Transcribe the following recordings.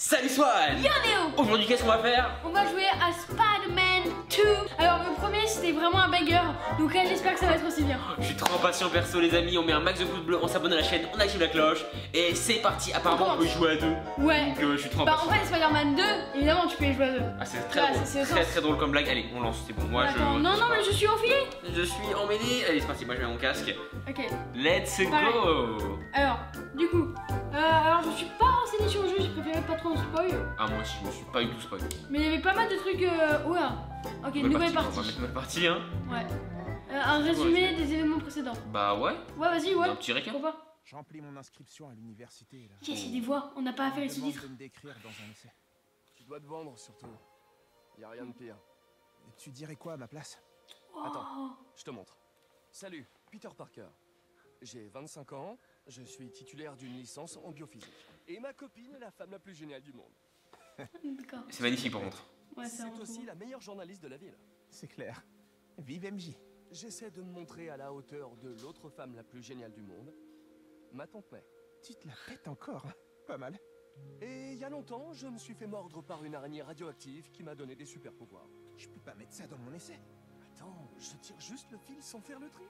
Salut Swan! Yo Néo! Aujourd'hui qu'est-ce qu'on va faire? On va jouer à Spider-Man 2. Alors le premier c'était vraiment un banger, donc là j'espère que ça va être aussi bien. Je suis trop impatient perso les amis, on met un max de pouces bleus, on s'abonne à la chaîne, on active la cloche et c'est parti. Apparemment on peut jouer à deux. Ouais. Donc je suis trop Bah impatient. en fait Spider-Man 2, évidemment tu peux y jouer à deux. Ah c'est très Là, drôle, c'est très drôle comme blague. Allez on lance, c'est bon. Moi Attends, non mais je suis enfilé. je suis emmêlé. Allez c'est parti, moi je mets mon casque. Ok. Let's Pareil. go! Alors, du coup, alors je suis pas renseigné sur le jeu, j'ai préféré pas trop en spoil. Ah moi aussi je me suis pas du tout spoil. Mais il y avait pas mal de trucs. Ouais. Ok, nouvelle On partie. va mettre nouvelle partie hein. Ouais. Un résumé des événements précédents. Bah ouais. Ouais, vas-y, ouais. Un petit récap. Pourquoi pas? Je remplis mon inscription à l'université là. Yes, il y a des voix, on n'a pas à faire les On me demande sous-titres. de me décrire dans un essai. Tu dois te vendre surtout. Y a rien de pire. Tu dirais quoi à ma place? Attends. Oh. Je te montre. Salut, Peter Parker. J'ai 25 ans, je suis titulaire d'une licence en biophysique. Et ma copine est la femme la plus géniale du monde. D'accord. C'est magnifique par contre. Ouais, c'est C'est vraiment aussi trop la meilleure journaliste de la ville. C'est clair. Vive MJ. J'essaie de me montrer à la hauteur de l'autre femme la plus géniale du monde, ma tante May. Tu te la pètes encore, hein? Pas mal. Et il y a longtemps, je me suis fait mordre par une araignée radioactive qui m'a donné des super pouvoirs. Je peux pas mettre ça dans mon essai. Attends, je tire juste le fil sans faire le tri.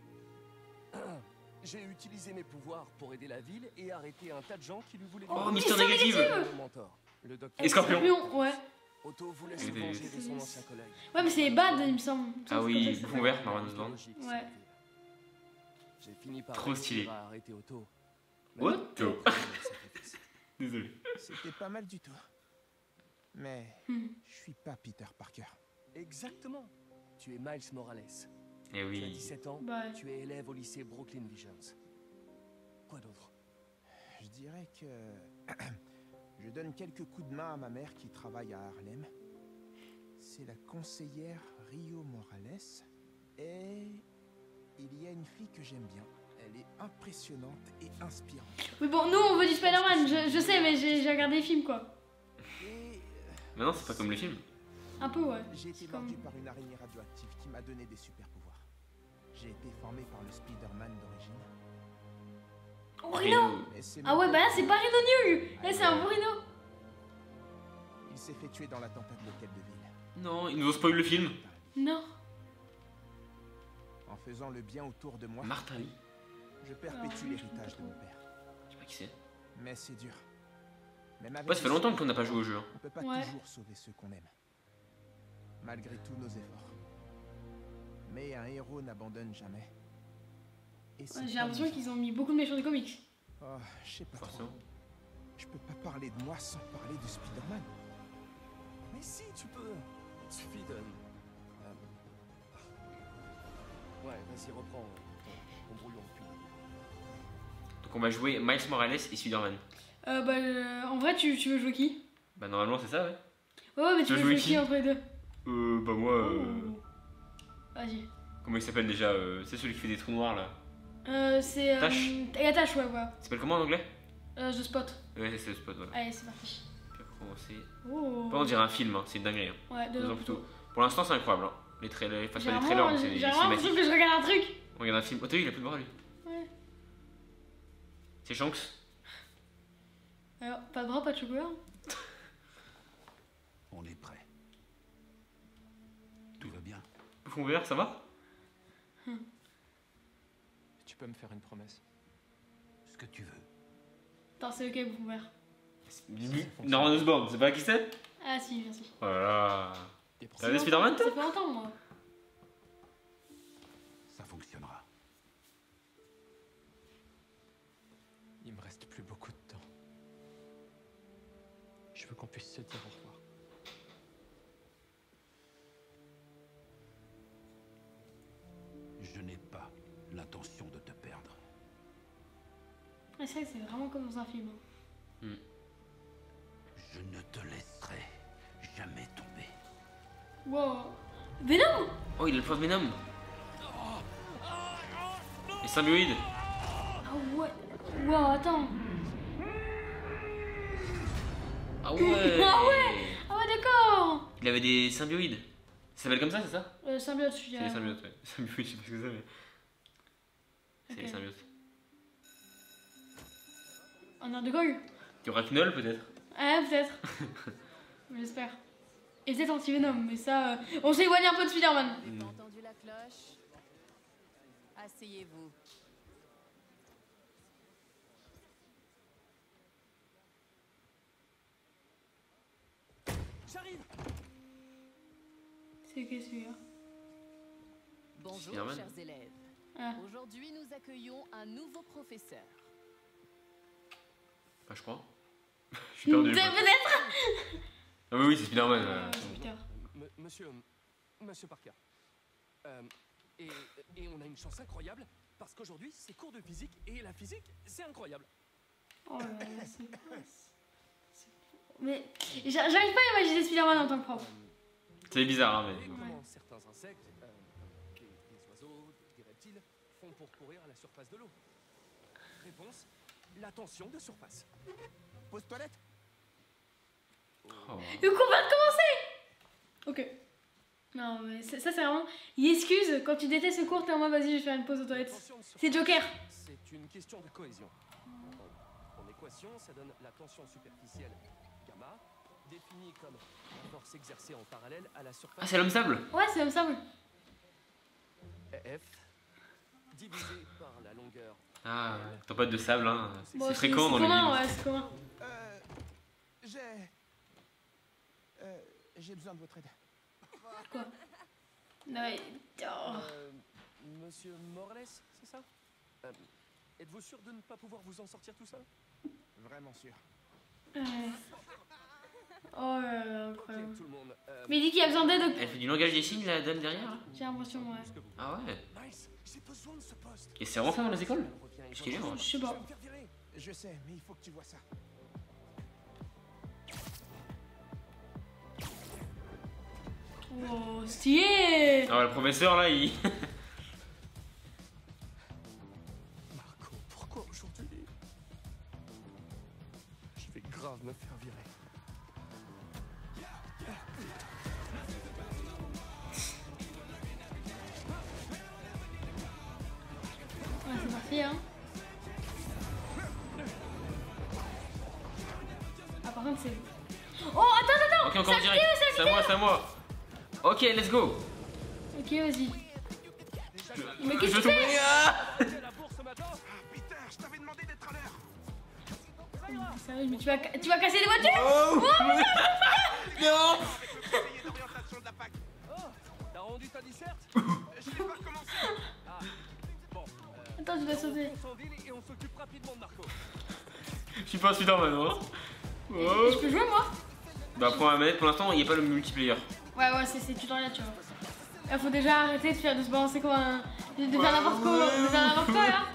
J'ai utilisé mes pouvoirs pour aider la ville et arrêter un tas de gens qui lui voulaient du Oh mal. Mister Mission Négative! négative. Mon mentor, le docteur. Et Scorpion. Ouais. Otto voulait se Et des- venger de son ancien collègue. Ouais, mais c'est bad, il me semble. Ah oui, C'est comme ça que bouffon vert, Marwan Osborn. Ouais. J'ai fini par Trop réussir stylé. à arrêter Otto. Otto. Sacrifice. Désolé. C'était pas mal du tout. Mais Hmm. je suis pas Peter Parker. Exactement. Tu es Miles Morales. Eh Tu as oui. 17 ans. Bah, Tu es élève au lycée Brooklyn Visions. Quoi d'autre? Je dirais que je donne quelques coups de main à ma mère qui travaille à Harlem. C'est la conseillère Rio Morales. Et il y a une fille que j'aime bien. Elle est impressionnante et inspirante. oui, bon, nous on veut du Spider-Man, je sais, mais j'ai regardé les films quoi. Et Maintenant c'est pas comme les films. Un peu, ouais. j'ai été C'est comme- mordu par une araignée radioactive qui m'a donné des super pouvoirs. J'ai été formé par le Spider-Man d'origine. Oh, Rhino! Mais c'est Ah mon ouais, père bah là qui c'est m'a pas Rhino tué. New! Là c'est un beau Rhino! Il s'est fait tuer dans l'attentat de l'hôtel de ville. Non, ils nous ont spoil le film. Non. En faisant le bien autour de moi, Martin Lee. je perpétue l'héritage de mon père. Je sais pas qui c'est. Mais c'est dur. Même avec Ouais, ça fait longtemps qu'on n'a pas joué au jeu. hein. on peut pas Ouais. toujours sauver ceux qu'on aime. Malgré tous nos efforts. Mais un héros n'abandonne jamais. Et c'est Ouais, j'ai pas l'impression amusant. qu'ils ont mis beaucoup de méchants de comics. Oh, je sais pas trop. Forcément. Je peux pas parler de moi sans parler de Spider-Man. Mais si, tu peux. Il suffit de. Ouais, vas-y, reprends ton brouillon depuis. Donc on va jouer Miles Morales et Spider-Man. En vrai, tu veux jouer qui? Bah normalement c'est ça ouais. Ouais, mais Tu tu veux veux jouer jouer qui qui entre les deux? Bah moi Oh. Vas-y. comment il s'appelle déjà c'est celui qui fait des trous noirs là. C'est. Tache. Tache, ouais, voilà. Il s'appelle comment en anglais? The Spot. Ouais c'est le spot voilà. Allez, c'est parti. Puis après on sait. Oh. Pas on dirait un film, hein. C'est une dinguerie. Hein. Ouais, Deux deux ans plus tôt. Pour l'instant c'est incroyable. Hein. Les trailers, enfin c'est pas des J'ai trailers, vraiment mais c'est des l'impression cinématiques. que je regarde un truc. On regarde un film. Oh t'as vu il a plus de bras lui. Ouais. C'est Shanks. Alors, pas de bras, pas de chocolat. On est prêt. Tout va bien. Bouffon vert, ça va? Tu peux me faire une promesse? Ce que tu veux. Attends, c'est lequel, bouffon vert? Norman Osborn, c'est pas qui c'est? Ah, si, merci. Oh là là. Des T'as vu Spider-Man toi? Ça fait longtemps, moi. Ça fonctionnera. Il me reste plus beaucoup de temps. Je veux qu'on puisse se dire au revoir. Je n'ai pas l'intention de te perdre. Ouais, c'est vrai que c'est vraiment comme dans un film. hein. Je ne te laisserai jamais tomber. Wow. Venom! Oh il a le pouvoir de Venom. Les symbioïdes. Ah ouais. Wow, attends. Ah ouais. Ah ouais! Ah ouais, d'accord! Il avait des symbioïdes. Ça s'appelle comme ça, c'est ça? Symbiote, je suis C'est les symbiotes, ouais. Symbioïdes, je sais pas ce que c'est, mais. C'est Ok. les symbiotes. Un heure de colle? Tu auras Knoll peut-être? Ah, peut-être. J'espère. Et peut-être anti-Venom, mais ça... on s'est éloigné un peu de Spider-Man. Vous n'avez pas entendu la cloche? Asseyez-vous. J'arrive. C'est que celui-là. Bonjour, Spider-Man. chers élèves. Ah. Aujourd'hui, nous accueillons un nouveau professeur. Bah, je crois. Je suis perdu. Peut-être. Ah oui, c'est Spider-Man. C'est Peter. Monsieur Parker. Et on a une chance incroyable parce qu'aujourd'hui c'est cours de physique et la physique c'est incroyable. Oh là là, c'est quoi ça? Mais j'arrive pas à imaginer Spider-Man en tant que prof. C'est bizarre, hein, Et mais. comment certains insectes, des oiseaux, des reptiles font pour courir à la surface de l'eau? Réponse, la tension de surface. Pause toilette. Oh. Le cours vient de commencer. Ok. Non, mais ça c'est vraiment... Il excuse, quand tu détestes le cours, t'es en mode vas-y, je vais faire une pause aux toilettes. Tension de surface, C'est Joker. C'est une question de cohésion. En équation, ça donne la tension superficielle gamma, définie comme la force exercée en parallèle à la Ah, surface c'est l'homme sable. Ouais, c'est comme ça, oui. F divisé par la longueur. Ah, tempête de sable, hein. Bon, C'est fréquent dans les commun, livres. ouais, c'est commun. J'ai besoin de votre aide. Quoi? Non, mais... oh. Monsieur Morales, c'est ça? Êtes-vous sûr de ne pas pouvoir vous en sortir tout seul? Vraiment sûr. Oh là là, Ok, incroyable. tout le monde. Mais il dit qu'il a besoin d'aide. Elle fait du langage des signes, la dame derrière, là. J'ai l'impression, ouais. Ah ouais. Nice, j'ai besoin de ce poste. Et c'est rentré dans les écoles? On revient Parce qu'il est, hein. Je sais Je pas. vais me faire virer. Je sais, mais il faut que tu vois ça. Oh, stylé. Ah ouais, le professeur, là, il. Marco, pourquoi aujourd'hui? Je vais grave me faire virer. Ouais, c'est parti, hein. Ah, par contre, c'est... Oh, attends. Ok, encore Ça direct. pique, ça C'est à moi, c'est à moi. Ok, let's go. Ok, vas-y. Mais Je qu'est-ce que tu tombe. fais? Ah C'est la bourse ce matin. Peter, je t'avais demandé d'être à l'heure. Sérieux, mais tu vas casser les voitures? Oh non. Conseiller d'orientation de la fac. Oh, t'as rendu ta disserte? Je l'ai pas commencé. Ah, bon. Attends, je dois sauter. On s'en ville et on s'occupe rapidement de Marco. Je suis pas un Spider-Man, hein. Oh. Je peux jouer, moi? Bah, prends la manette, pour l'instant, il n'y a pas le multiplayer. Ouais, c'est tutoriel, tu vois. Là, faut déjà arrêter de se balancer comme un... de faire n'importe quoi, là.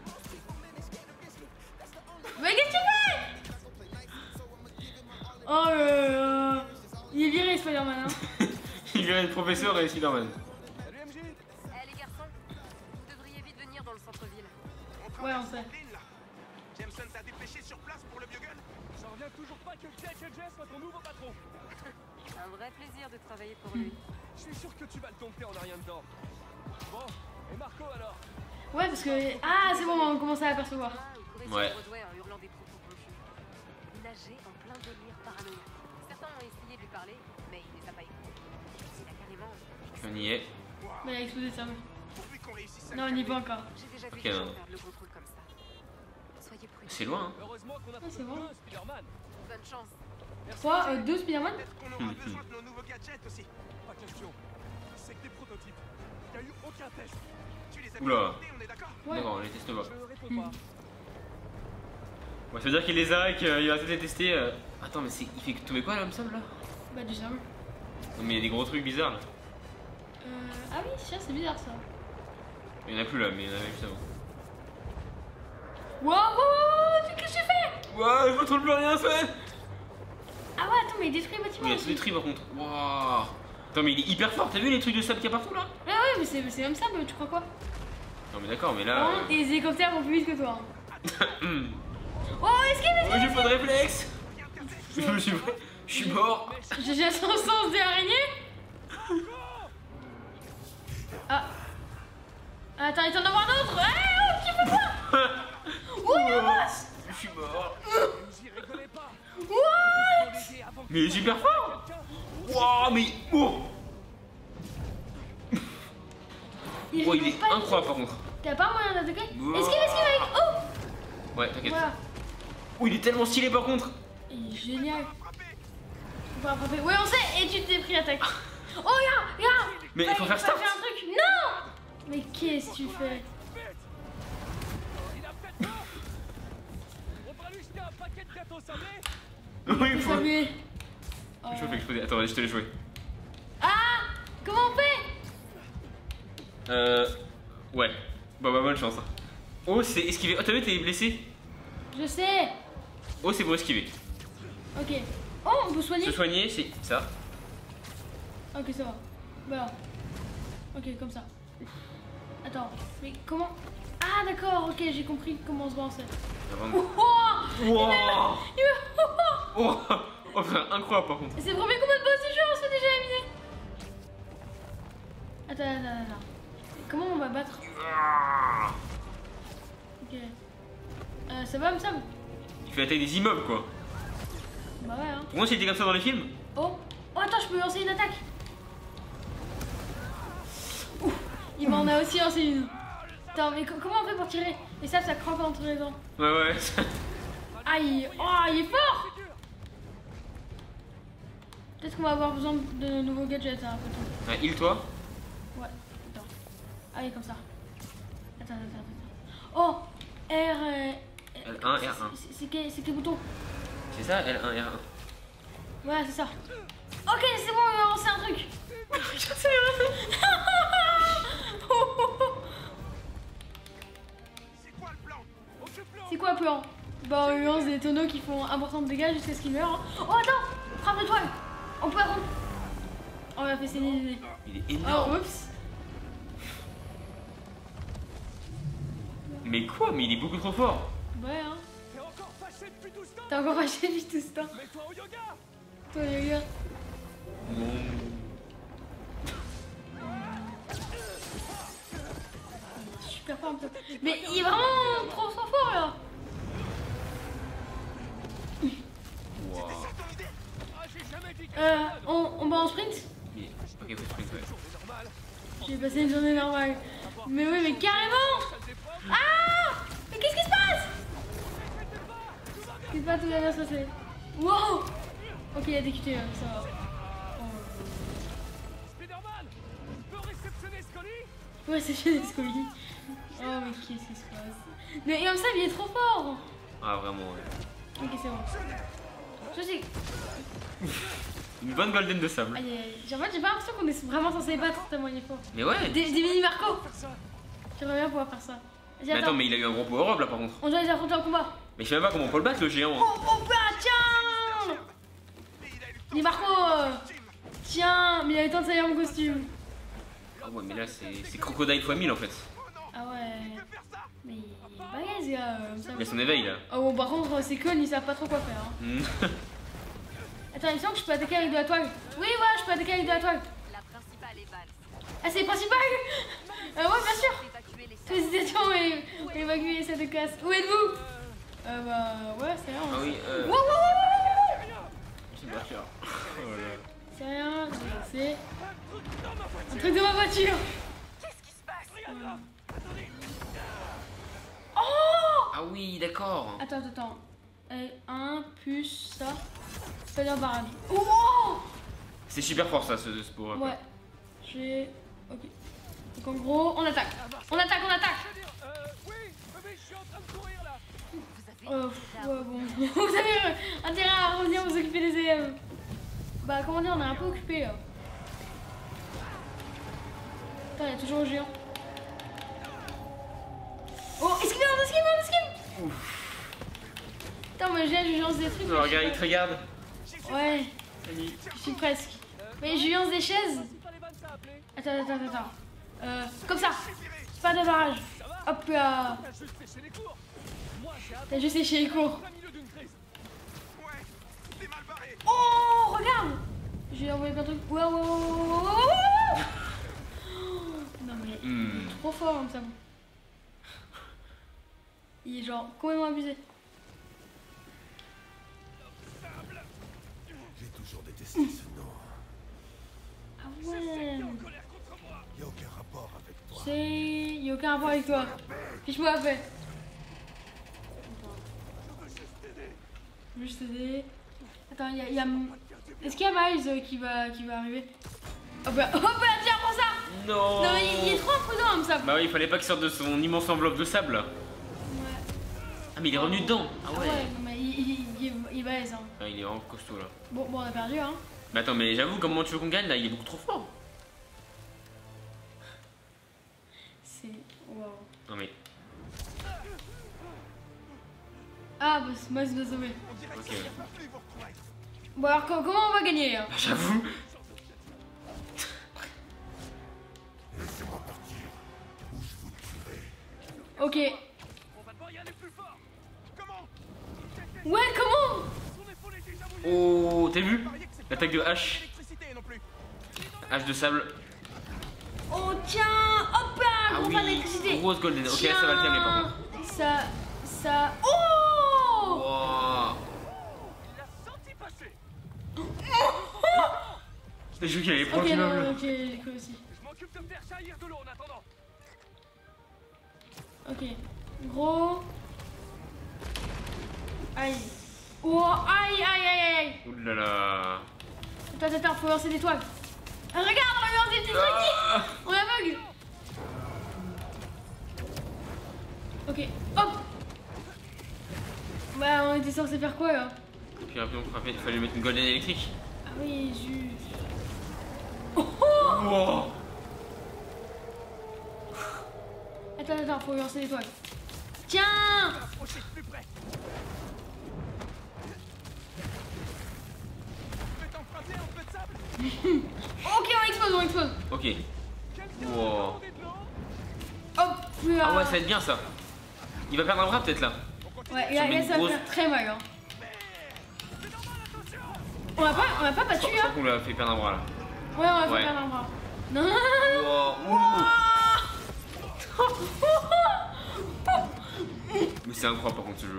Mais qu'est-ce que tu fais? Oh il est viré, Spider-Man, hein. Il vient être professeur et Spider-Man. Salut MJ. Eh les garçons, vous devriez vite venir dans le centre-ville. Ouais, on sait. Brooklyn, là. Jameson t'a dépêché sur place pour le vieux gun. J'en reviens toujours pas que J.J. soit ton nouveau patron. Un vrai plaisir de travailler pour lui. Je suis sûr que tu vas le dompter en a rien dedans. Bon, et Marco alors? Ouais, parce que... Ah, c'est bon, on commence à l'apercevoir. Ah, il courait Ouais. sur Broadway en hurlant des propos confus. Il nageait en plein délire paranoïaque. Certains ont essayé de lui parler, mais il les a pas écoutés. Il a carrément... On y est. Mais il a explosé ça. Pourvu qu'on réussisse à Non, on n'y est pas encore. J'ai déjà vu Ok, des gens non. perdre le contrôle comme ça. Soyez prudents. C'est loin, hein. Heureusement qu'on a c'est trouvé bon. deux Spider-Man. Bonne chance. Quoi, deux Spider-Man? Peut-être qu'on aura besoin de nos nouveaux gadgets aussi. Pas question. C'est que des prototypes. Il n'y a eu aucun test. Tu les as Oula. inventés, on est d'accord? Ouais. D'accord, on les teste pas. Je réponds pas. Ouais, ça veut dire qu'il les a et qu'il va peut-être les tester. Attends, mais il fait tomber quoi l'homme sable là? Bah, du sable. Non, mais il y a des gros trucs bizarres là. Ah oui, tiens, c'est bizarre ça. Il y en a plus là, mais il y en avait juste avant. Wow, qu'est-ce que j'ai fait? Ouah, je contrôle plus rien, ça. Ah ouais, attends, mais il détruit le bâtiment Il a tout aussi. détruit par contre. Waouh. Attends, mais il est hyper fort. T'as vu les trucs de sable qu'il y a partout là? Ah ouais, mais c'est même ça, mais tu crois quoi? Non, mais d'accord, mais Par là. contre, les hélicoptères vont plus vite que toi. Hum. Oh, escape, Oh, j'ai pas de réflexe. Je suis mort. J'ai son sens des araignées. Ah. Attends, il t'en a voir d'autres. Oh, tu fais quoi? Oh, il avance. Je suis mort. J'y rigolais pas. Wow. Mais il est super fort. Waouh, mais. Oh, il est répond pas incroyable par contre. T'as pas moyen d'attaquer? Wow. Esquive avec. Oh! Ouais, t'inquiète. Voilà. Oh, il est tellement stylé par contre. Il est génial. On peut frapper. Ouais, on sait. Et tu t'es pris attaque. Oh, regarde. Mais il faut faire start. Faire un truc. Non! Mais qu'est-ce que tu fais? Il a peut-être peur. On va lui jeter un paquet de gâteaux salés. Oui, il faut. Saluer. Je peux exploser. Attends, je te l'ai joué. Ah! Comment on fait? Ouais. Bah, bonne chance. Oh, c'est esquiver. Oh, t'as vu, t'es blessé. Je sais. Oh, c'est pour esquiver. Ok. Oh, on peut soigner? Se soigner, c'est ça. Ok, ça va. Voilà. Ok, comme ça. Attends, mais comment? Ah, d'accord, ok, j'ai compris comment on se balançait. Avant de- Oh, oh, Wow. oh. Oh, frère, incroyable par contre. C'est le premier combat de boss du jeu, on se fait déjà éliminer. Attends. Comment on va battre? Ok. Ça va, me semble? Il fait la taille des immeubles quoi. Bah ouais, hein. Pour moi, c'était comme ça dans les films. Oh, attends, je peux lancer une attaque. Ouf, il m'en a aussi lancé une. Attends, mais comment on fait pour tirer? Et ça crampe entre les dents. Ouais. Aïe, oh, il est fort. Peut-être qu'on va avoir besoin de nouveaux gadgets, hein, après tout. Ouais, heal-toi. Ouais, attends. Allez, comme ça. Attends. Oh, L1, R1. C'est quel bouton? C'est ça, L1, R1. Ouais, c'est ça. Ok, c'est bon, on va lancer un truc. C'est quoi le plan? Bah, on lance des tonneaux qui font important de dégâts jusqu'à ce qu'ils meurent. Oh, attends! Frappe de toile! On peut attendre. Oh, on a fait saigner les nez. Il est Oh, énorme. oups! Mais quoi? Mais il est beaucoup trop fort. Ouais, hein. T'es encore fâché depuis tout ce temps. T'as encore fâché depuis tout ce temps. Mets-toi au yoga. Toi, yoga. Super fort, un peu. Mais il est vraiment trop fort là. Wow. Ah, j'ai jamais dit que On va en sprint? Ok, faut sprint, ouais. c'est normal. J'ai passé une journée normale. Mais oui, mais carrément! Ah! Mais qu'est-ce qui se passe? Qu'est-ce qui se passe? Tout va bien se passer. Wow! Ok, il a décuté, ça va. Spider-Man, tu peux réceptionner ce colis? Ouais, c'est chez les scolis. Oh, mais qu'est-ce qui se passe? Mais comme ça, il est trop fort! Ah, vraiment, ouais. Ok, c'est bon. Je sais. Une bonne golden de sable. Aïe, aïe. En fait, j'ai pas l'impression qu'on est vraiment censé battre tellement il est fort. Mais ouais. Des mini Marco! J'aimerais bien pouvoir faire ça. Vas-y, Mais attends, attends. mais il a eu un gros power-up là par contre. On doit les affronter en combat. Mais je sais même pas comment on peut le battre le géant. Hein. Oh, bah, tiens! Mini Marco! Tiens, mais il avait le temps de salir mon costume. Ah ouais, mais là c'est Crocodile x 1000 en fait. Ah ouais. Mais il est balèze, gars. Ça Il a son éveil là. Oh, bon, par contre, ces connes, ils savent pas trop quoi faire. Hein. Hmm. Attends, il me semble que je peux attaquer avec de la toile. Oui, voilà, je peux attaquer avec de la toile. La principale est balle. Ah, c'est le principal? Ouais, bien sûr. Évacuer les Tous les étions et évacuer cette classe. Où êtes-vous? Bah, ouais, c'est rien. Ah oui, Wow. c'est pas cher. Oh là là. C'est rien, c'est un truc de ma voiture. Qu'est-ce qui se passe? Oh! Ah oui, d'accord. Attends. 1 plus ça. Spider barrage. Oh! C'est super fort ça, ce power. Ouais. J'ai. Ok. Donc en gros, on attaque. On attaque. Oui, mais je suis en train de courir là. Vous avez Ouais, bon. Vous avez intérêt à revenir vous occuper des élèves. Bah, comment dire, on est un peu occupé là. Attends, il y a toujours le géant. Oh, esquive. Attends, moi je lance des trucs. Non, regarde, il te regarde. Ouais, Salut. je suis presque. Mais je lance des chaises. Pas les vannes, ça a appelé. Attends. Comme ça. Pas de barrage. Hop là. T'as juste séché les cours. Moi, j'ai T'as juste séché les cours. plein milieu d'une crise. Oh, regarde. J'ai envoyé plein de trucs. Wow. Non mais il est trop fort comme ça. Il est genre complètement abusé. J'ai tout toujours détesté ce nom. Ah ouais. Y a aucun rapport avec toi. Y'a aucun rapport avec toi. Fiche-moi la paix. Juste t'aider. Attends, y a... Est-ce qu'il y a Miles qui va arriver? Oh bah tiens, prends ça. Non. Non, mais il est trop imprudent comme ça. Bah oui, il fallait pas qu'il sorte de son immense enveloppe de sable. Ouais. Ah mais il est revenu dedans. Ah ouais. Non, mais il est balèze hein. Ah, il est vraiment costaud là. Bon, on a perdu hein. Mais attends, mais j'avoue, comment tu veux qu'on gagne là? Il est beaucoup trop fort. C'est... Waouh. Non mais... Ah bah c'est moi qui dois sauver. Ok. Bon alors comment on va gagner hein? J'avoue. Laissez-moi partir. Ou je vous tuerai. Ok. On va devoir y aller plus fort. Ouais comment? Son épaule est déjà mouillée. Oh, t'as vu? L'attaque de hache. Hache de sable. Oh tiens. Hop là. Ah Gros oui, fan d'électricité. grosse golden. Ok, là ça va le calmer par contre. Ça... Oh. Wow. Il l'a senti passer. J'ai cru qu'il allait prendre Ok, non, l'immeuble. ok, j'ai cru aussi. Je m'occupe de faire jaillir de l'eau en attendant. Ok. Gros. Aïe. Oh, aïe, aïe, aïe, aïe. Ouh là là. Attends, faut lancer des toiles. Ah, regarde, on va lancer des petits trucs. Ah. On est aveugle. Ok, hop. Bah, on était censé faire quoi là? Puis après, il fallait mettre une golden électrique. Ah oui, juste. Oh, Wow. Attends, faut lancer des toiles. Tiens. Approchez plus près. Faites emprunter un peu de sable. Ok, on explose. Ok. Wow. Hop, plus Ah ouais, ça va être bien ça. Il va perdre un bras peut-être là. Ouais, et Ça met là, une ça va grosse- faire très mal. Hein. On l'a pas battu, Je crois hein. qu'on lui a fait perdre un bras là. Ouais, on va Ouais. faire perdre un bras. Non. Wow. Mais c'est incroyable par contre ce jeu.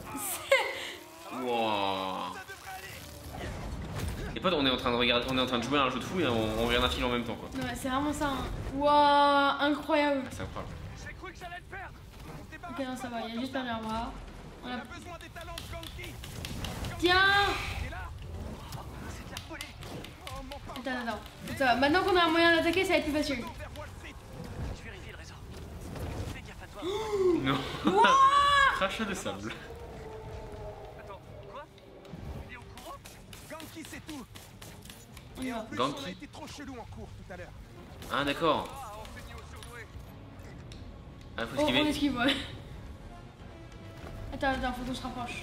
Wow. Et pote, on est en train de regarder, on est en train de jouer à un jeu de fou et on regarde un film en même temps quoi. Ouais, c'est vraiment ça. Hein. Waouh, incroyable. C'est incroyable. J'ai cru que j'allais le perdre. Ok, non, ça va, il a juste perdu un bras. On a... Besoin des talents de Ganki. Tiens. Et là, c'est de la folie. Oh, mon pain. Attends. Ça va, maintenant qu'on a un moyen d'attaquer, ça va être plus facile. Vers Wall Street. Je vérifie le réseau. Fais gaffe à toi. Non. Crachat de sable. Attends, quoi? Il est au courant? Ganki, c'est tout. On y Et va. en plus, Ganki. on a été trop chelou en cours tout à l'heure. Ah d'accord. Ah, enseigné aux surdoués. Ah, faut Oh, on esquiver. esquive, ouais. Attends, faut qu'on se rapproche.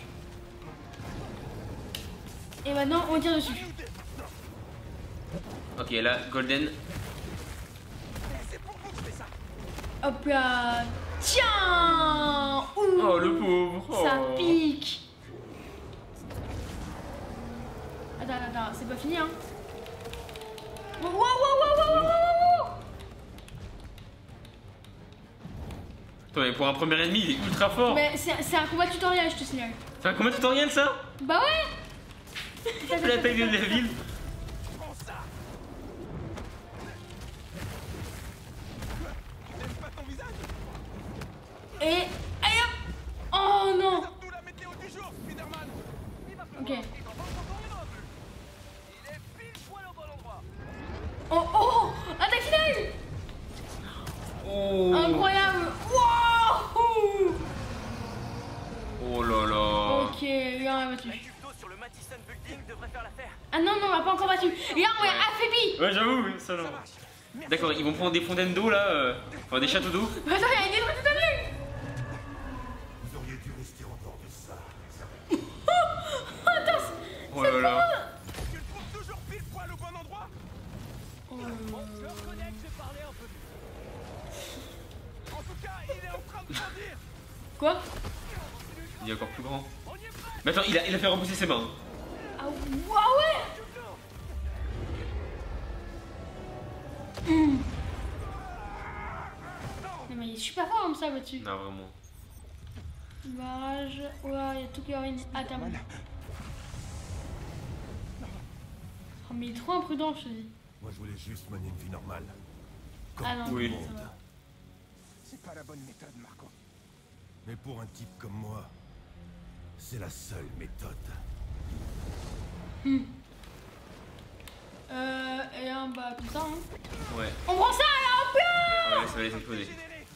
Et maintenant, on tire dessus. Ok, là, golden. C'est pour vous que je fais ça. Hop là. Tiens. Ouh. Oh le pauvre. Ça Oh. pique. Attends, c'est pas fini, hein. Wow. Attends, mais pour un premier ennemi, il est ultra fort. Mais c'est un combat tutoriel, je te signale. C'est un combat tutoriel ça? Bah ouais. La taille de la ville. Prends ça. J'aime pas ton visage. Et... Aïe hop. Oh non. Surtout la météo du jour, Spider-Man. Ok. Il est pile poil au bon endroit. Oh. Attaque finale. Oh. Incroyable. Wow. Oh là là. Ok, regarde, on l'a battu. Tuto sur le Madison Building devrait faire l'affaire. Ah non, on l'a pas encore battu. Regarde, on l'a affaibli. Ouais, j'avoue, oui, ça non. D'accord, ils vont prendre des fontaines d'eau là, enfin des châteaux d'eau. Mais attends, il y a une détruite tout à l'heure. Vous auriez dû rester en dehors de ça. Attends. Oh là là. Tu le trouves toujours pile poil au bon endroit. Je reconnais que j'ai parlé un peu vite. En tout cas, il est en train de grandir. Quoi? Il est encore plus grand. Mais attends, il a fait repousser ses mains. Ah ouais. Non mais il est super fort comme ça là-dessus. Non, vraiment. Barrage. Ouah, il y a tout qui est ruiné. Ah, terminé. Oh, mais il est trop imprudent, je te dis. Moi, je voulais juste mener une vie normale. Comme Ah non, tout Oui. le ça monde. va. C'est pas la bonne méthode, Marco. Mais pour un type comme moi, c'est la seule méthode. Et un bah comme ça, hein. Ouais. On prend ça alors, Ouais, ça va les exploser.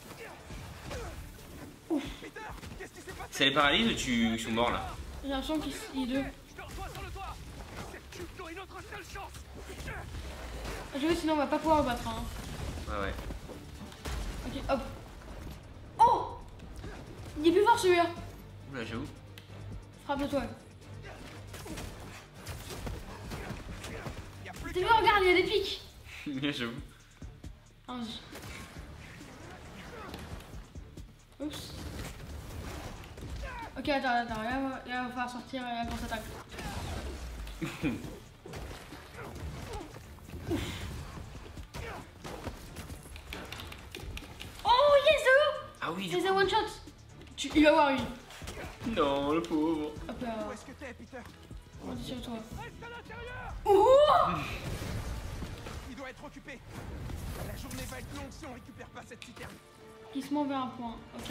Ça les paralyse ou ils sont morts là? J'ai l'impression qu'ils deux. Je te reçois sur le toit. Cette cube est notre seule chance. Je veux, sinon on va pas pouvoir le battre, hein. Ouais. Ok, hop. Oh! Il est plus fort celui-là. Oula, j'avoue. Frappe le toit. T'as vu, regarde, il y a des pics. J'avoue. Oups. Ok, attends, là, il va falloir sortir la grosse attaque. Oh, yes, c'est eux. Ah oui, C'est un one shot. Il va voir lui. non, le pauvre. Hop là. Où est-ce que t'es, Peter? On est sur toi. Reste à l'intérieur. Oh! Il doit être occupé. La journée va être longue si on récupère pas cette citerne. Il se met vers un point. Ok.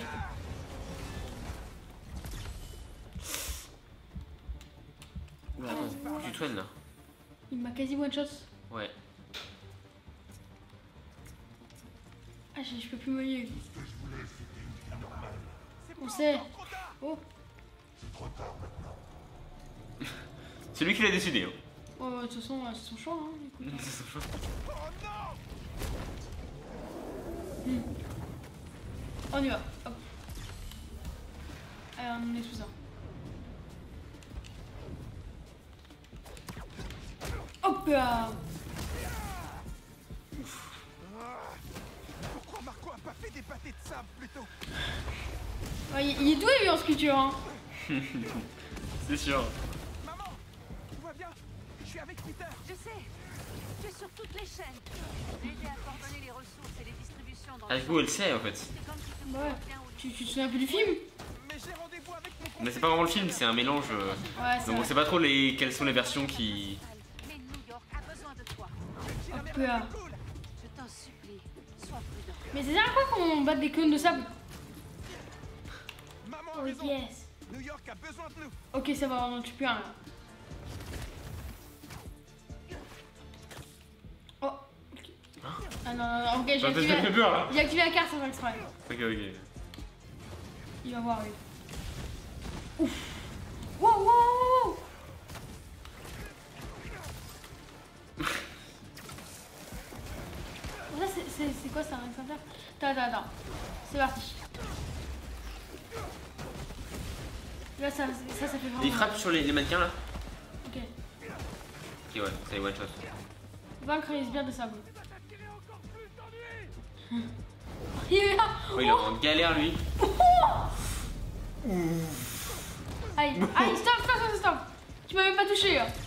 Oula, attends, tu te soignes là. Il m'a quasi one shot. Ouais. Ah, je peux plus me lier. On sait. Oh. C'est lui qui l'a décidé. Hein. Oh, de toute façon, c'est son choix. Hein. Écoute. C'est son choix. On y va. Hop. Allez, on est sous ça. Hop là. Pourquoi Marco a pas fait des pâtés de sable plus tôt? Ouais, il est doué lui en sculpture. Hein. C'est sûr. Maman, tout va bien? Je suis avec Peter. Je sais. Tu es sur toutes les chaînes. J'ai aidé à coordonner les ressources et les distributions dans Avec vous, elle sait en fait. C'est comme si tu Ouais. pouvais bien où Tu te souviens un peu du film? Mais j'ai rendez-vous avec mon Mais c'est pas vraiment le film, c'est un mélange. Ouais, c'est Donc on vrai. sait pas trop quelles sont les versions qui. mais New York a besoin de toi. Hop là. cool. Je t'en supplie, sois prudent. Mais c'est la dernière fois qu'on bat des clones de sable. Maman a Oh raison. yes. New York a besoin de nous. Ok, ça va, on en tue plus un là. Oh. Ok. Ah non, non, non, ok, j'ai T'as activé, fait peur là. j'ai activé la carte sans exprès. Ok, ok. Il va voir lui. Ouf. Wow, wow, wow. Là, c'est quoi ça, un extincteur? Attends. C'est parti. Là, ça fait vraiment. Il frappe sur les mannequins là. Ok. Ok, ouais, c'est one shot. Vaincre les sbires de sable. Il est là. Oh, il est en galère lui. Aïe, stop. Tu m'as même pas touché. Là.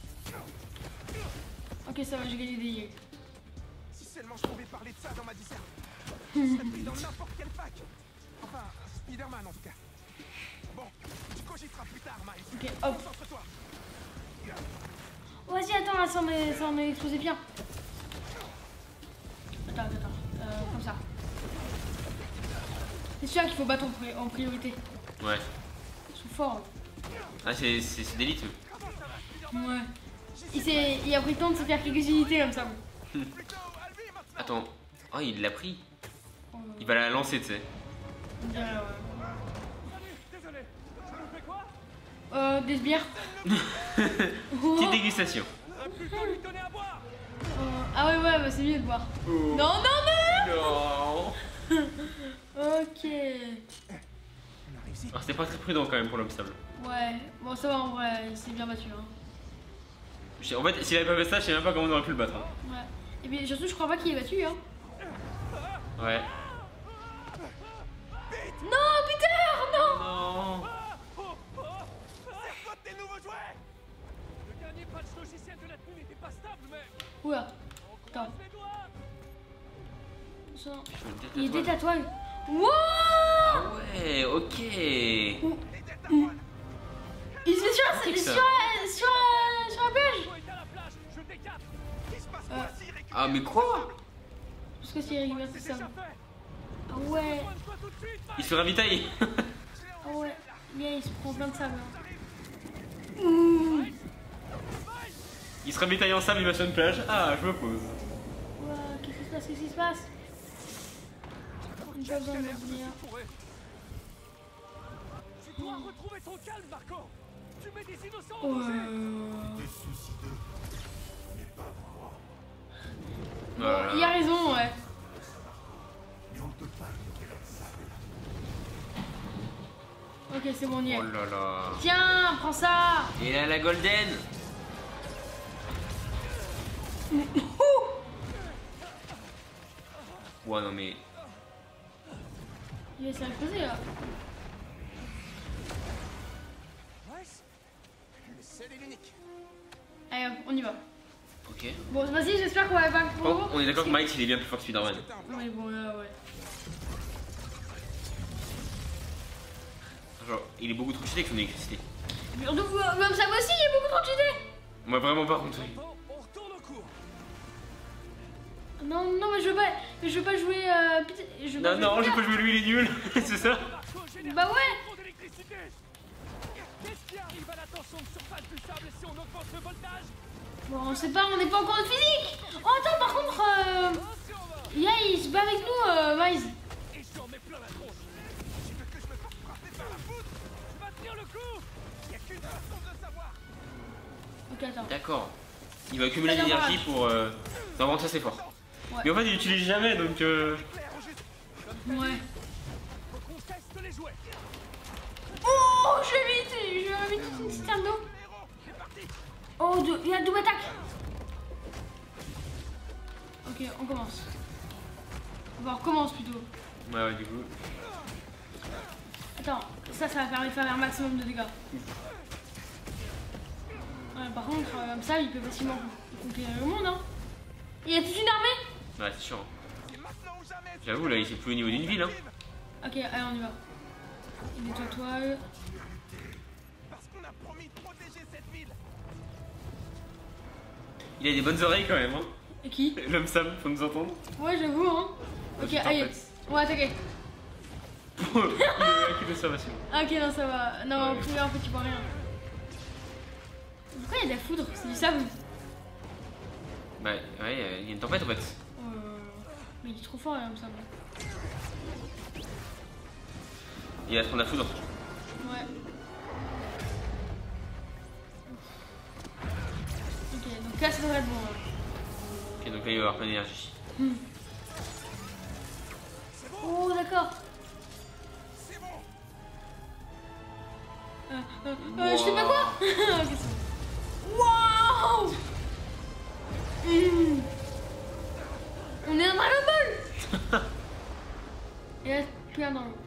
Ok, ça va, j'ai gagné des yeux. Si seulement je pouvais parler de ça dans ma dissertation. Je serais pris dans n'importe quelle fac. Enfin, Spider-Man en tout cas. Bon, tu cogiteras plus tard, Miles. Ok, hop. Concentre-toi. Oh, vas-y, attends, là, ça en est explosé bien. Attends. Comme ça. C'est celui-là qu'il faut battre en priorité. Ouais. Ils sont forts. Ah, c'est d'élite eux. Ouais. Il a pris le temps de se faire quelques unités comme ça. Attends. Oh, il l'a pris. Oh, Il va la lancer, tu sais. on dirait, ouais. Désolé. Tu nous fais quoi? Des sbires. Petite dégustation. Plutôt lui donner à boire. Ah ouais, bah c'est mieux de boire. Oh. Non. Non. Ok. On a réussi. Alors, c'était pas très prudent quand même pour l'homme sable. Ouais, bon ça va en vrai, il s'est bien battu. Hein. En fait, s'il avait pas fait ça, je sais même pas comment on aurait pu le battre. Hein. Ouais. Et puis surtout, je crois pas qu'il est battu. Hein. Ouais. Non, Peter, non. Non. Serre-toi de tes nouveaux jouets. Le dernier patch logiciel de la tenue n'était pas stable, mais Oula. on Attends. croise les doigts. Ça- Je fais une tête à Il est toi. tatouage. Wow. Ah ouais, ok. Les Delta One. Il se fait sur C'est que ça. sur la plage. Toi est à la plage. Je décale Ah, mais quoi? Parce que c'est récupère tout ça. Ah ouais. Il se ravitaille. Ah ouais. Yeah, il se prend plein de sable. Ouh. Il se ravitaille en sable, il va sur une plage. Ah, je me pose. Ouah, qu'est-ce qui se passe? Qu'est-ce qui se passe? Une pas besoin de me dire. Tu dois retrouver ton calme, Marco. Tu mets des innocents. Des soucis d'eux. Mais pas moi. Voilà. Il a raison, ouais. Mais on ne peut pas ignorer leur sable. Ok, c'est bon, on y est. Oh là là. Tiens, prends ça. Et là, la golden. Ouais, non mais. Il va se faire exploser là. Le seul et l'unique. Allez, hop, on y va. Ok. Bon, vas-y, j'espère qu'on va pas. Bon, on est d'accord que Miles il est bien plus fort que Spider-Man. Ouais, bon, là, ouais. Genre, il est beaucoup trop cheaté avec son électricité. Mais surtout, même ça aussi, il y a beaucoup trop de cheatés. Moi, vraiment pas contre. On retourne au cours. Non, non, mais je veux pas jouer. Je veux pas Non, non, jouer j'ai pas joué lui, il est nul. C'est ça? Bah ouais. Trop d'électricité. Qu'est-ce qui arrive à la tension de surface du sable si on augmente le voltage? Bon, on sait pas, on n'est pas encore en physique. Oh, attends, par contre, Y'a, il se bat avec nous, Miles. Et je en mets plein la tronche. Tu veux que je me fasse frapper par la foudre? Tu vas tenir le coup. Y a qu'une façon de le savoir. Ok, attends. D'accord. Il va accumuler de l'énergie pour. Non, bon, ça c'est fort. Ouais. Mais en fait, il l'utilise jamais donc. Claire, au juste. Ouais. Faut qu'on teste les jouets. Oh, je vais vite une citerne d'eau. C'est parti. Oh, il y a double attaque. Ok, on commence. Enfin, on recommence plutôt. Ouais, ouais, du coup. Attends, ça va permettre de faire un maximum de dégâts. Ouais, par contre, comme ça, il peut facilement conquérir le monde, hein. Il y a toute une armée. Ouais, c'est sûr. C'est maintenant ou jamais. J'avoue, là, il s'est plus au niveau d'une ville, hein. Ok, allez, on y va. Il nettoie toile. Parce qu'on a promis de protéger cette ville. Il a des bonnes oreilles quand même, hein. Et qui? L'homme Sam, faut nous entendre. Ouais, j'avoue, hein. Ok, Putain, allez. en fait. On va attaquer. Il a aucune observation. Ah, ok, non, ça va. Non, Ouais. plus en fait, tu vois rien. Pourquoi il y a de la foudre? C'est du sable. Bah, ouais, il y a une tempête en fait. Mais il est trop fort, là, comme ça. Il va se prendre la foudre. Ouais. Ok, donc là, ça devrait être bon. Là. Ok, donc là, il va avoir plein d'énergie. Oh, d'accord. C'est bon. Je sais pas quoi. Ok, c'est bon. Waouh. On est un Dragon Ball. Et là, plus un dans l'eau.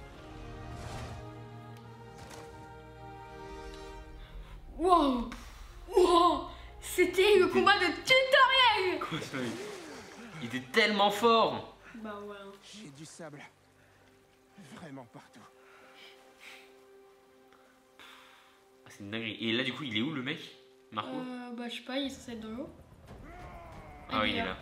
Wow. Wow. C'était le combat de tutoriel. Comment ça, il était tellement fort. Bah ouais. J'ai du sable. Vraiment partout. Ah, c'est une dinguerie. Et là, du coup, il est où le mec? Marco? Bah je sais pas, il est censé être dans l'eau. Ah oui, il est là.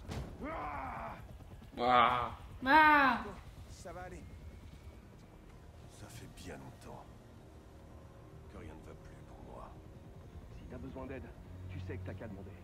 Waouh. Ah. Ça va aller. Ça fait bien longtemps que rien ne va plus pour moi. Si t'as besoin d'aide, tu sais que t'as qu'à demander.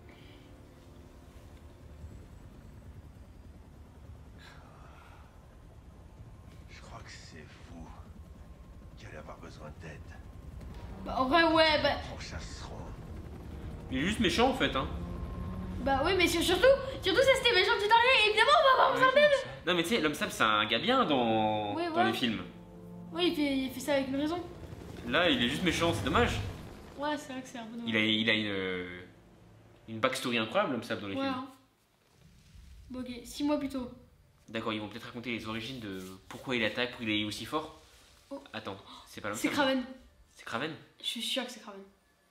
Je crois que c'est vous qui allez avoir besoin d'aide. Bah en vrai ouais, bah, En chasseront. Il est juste méchant en fait, hein. bah oui mais surtout ça c'était méchant de tutoriel, évidemment on va avoir besoin d'aide. Non, mais tu sais, l'homme sable, c'est un gars bien dans, Oui, dans voilà. les films. Oui il fait ça avec une raison. Là, il est juste méchant, c'est dommage. Ouais c'est vrai que c'est un peu dommage. Il a une backstory incroyable, l'homme sable, dans les Ouais. films. Hein. Bon ok, 6 mois plus tôt. D'accord, ils vont peut-être raconter les origines de pourquoi il attaque, pourquoi il est aussi fort. Oh. Attends, c'est pas l'homme C'est sable. Kraven. C'est Kraven. Je suis sûre que c'est Kraven.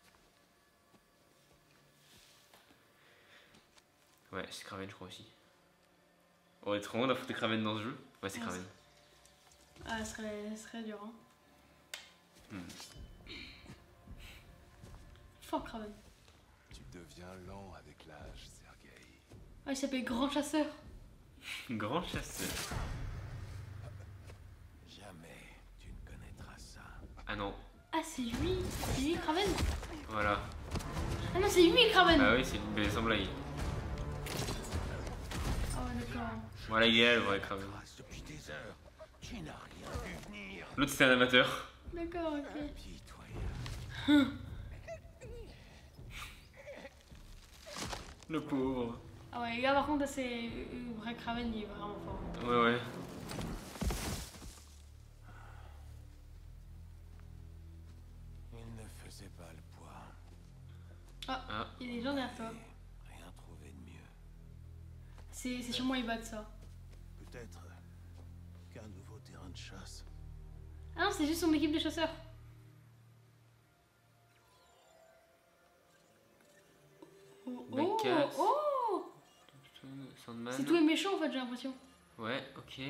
Ouais, c'est Kraven, je crois aussi. On est trop loin d'affronter Kraven dans ce jeu. Ouais, c'est Ouais, Kraven. Ah ce serait dur hein. Fort Kraven. Tu deviens lent avec l'âge, Sergei. Ah, il s'appelle Grand Chasseur. Grand chasseur. Jamais tu ne connaîtras ça. Ah non, Ah, c'est lui Kraven. voilà. Ah non, c'est lui Kraven. Ah oui, c'est une belle sans blague. Oh, d'accord. Voilà, il est là, le vrai Kraven. Trace depuis des heures. Tu n'as rien vu venir. L'autre, c'était un amateur. D'accord, ok. Pitoyable. Le pauvre. Ah ouais, les gars, par contre, c'est le vrai Kraven, il est vraiment fort. Ouais, ouais. Il ne faisait pas le poids. Ah, il y a des gens derrière toi. Rien trouvé de mieux. C'est sûrement Eva de ça. Peut-être qu'un nouveau terrain de chasse. Ah non, c'est juste son équipe de chasseurs. Oh, Black Cat. oh Sandman. C'est tous les méchants en fait, j'ai l'impression. Ouais, ok.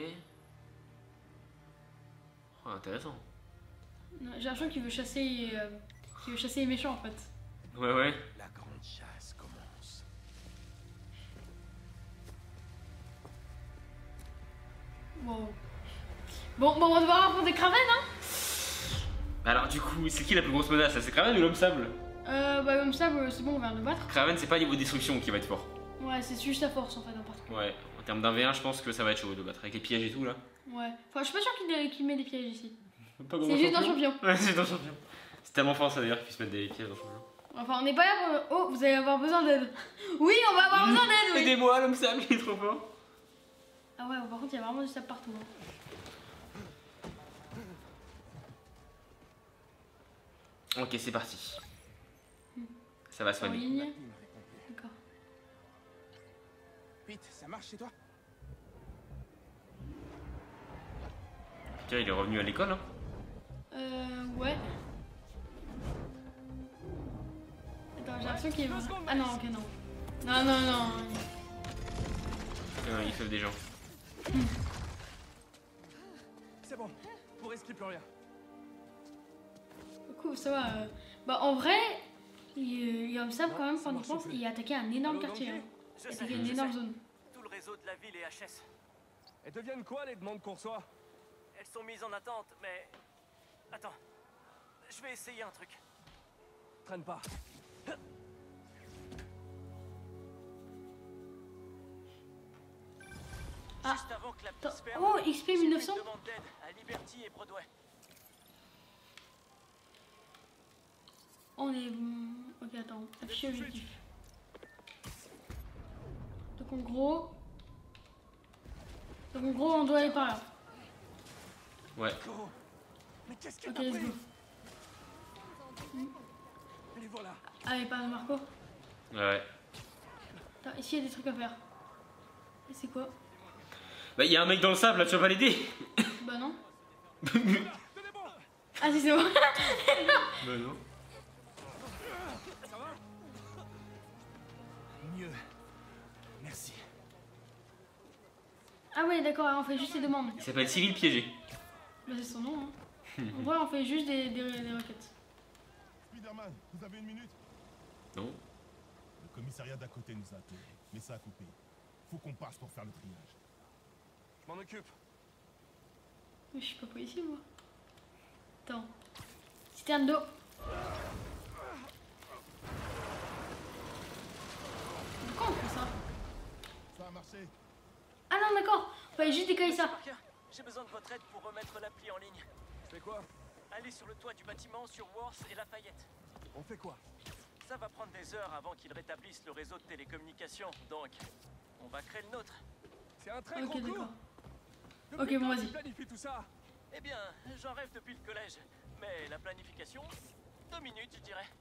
Oh, intéressant. Non, j'ai l'impression qu'il veut chasser, les méchants en fait. Ouais, ouais. La grande chasse commence. Wow. Bon, on va devoir affronter Kraven, hein. Alors, du coup, c'est qui la plus grosse menace là? C'est Kraven ou l'homme sable? Bah comme ça, c'est bon, on va le battre. Kraven, c'est pas niveau destruction qui va être fort. Ouais, c'est juste sa force en fait, en particulier. Ouais, en termes d'un V1, je pense que ça va être chaud de battre. Avec les pièges et tout là. Ouais. Enfin, je suis pas sûr qu'il met des pièges ici. Pas C'est juste un champion. Ouais, c'est un champion. C'est tellement fort ça d'ailleurs qu'il puisse mettre des pièges dans son champion. Enfin, on n'est pas là pour... Oh, vous allez avoir besoin d'aide. Oui, on va avoir besoin d'aide, oui. Aidez-moi, l'homme sable, il est trop fort. Ah ouais, par contre, il y a vraiment du sable partout. Hein. Ok, c'est parti. Ça va se En soigner. ligne. D'accord. Pete, ça marche chez toi? Tiens, il est revenu à l'école, hein. Ouais. Attends, j'ai l'impression qu'il est... Ah non, ok, non. Non, non, non. Il sauve des gens. C'est bon, vous risquez plus rien. Cool, ça va. Bah, en vrai, il y a un sable quand même, quand on y pense, il a attaqué un énorme quartier. Hein. Il a attaqué une énorme zone. Tout le réseau de la ville est HS. Elles deviennent quoi les demandes qu'on reçoit? Elles sont mises en attente, mais... Attends. Je vais essayer un truc. Traîne pas. Ah. Juste avant que la Attends. piste ferme, Oh, XP j'ai 1900. une demande d'aide à Liberty et Broadway. On est... Ok, attends. Afficher objectif. Donc en gros... on doit aller par là. Ouais. Mais qu'est-ce que Ok, t'as let's pris? go. Les voilà. Allez, par Marco. Ouais. Attends, ici il y a des trucs à faire. Et c'est quoi? Bah, il y a un mec dans le sable là, tu vas pas l'aider? Bah non. Ah si, c'est bon. Bah non. Mieux. Merci. Ah ouais, d'accord, on fait juste des demandes. Il s'appelle Civil Piégé. Bah c'est son nom, hein. En vrai, on fait juste des requêtes. Spider-Man, vous avez une minute? Non. Le commissariat d'à côté nous a appelés, mais ça a coupé. Faut qu'on passe pour faire le triage. Je m'en occupe. Mais je suis pas policier, moi. Attends. Citerne d'eau. Pourquoi on fait ça? Ça a marché. Ah non, d'accord. On fallait juste décaler ça. Parker, j'ai besoin de votre aide pour remettre l'appli en ligne. Je fais quoi? Allez sur le toit du bâtiment sur Worth et Lafayette. On fait quoi? Ça va prendre des heures avant qu'ils rétablissent le réseau de télécommunications, donc on va créer le nôtre. C'est un très Ok, gros coup. d'accord. Depuis Ok, bon, quand vas-y. tu planifies tout ça? Eh bien, j'en rêve depuis le collège, mais la planification, 2 minutes, je dirais.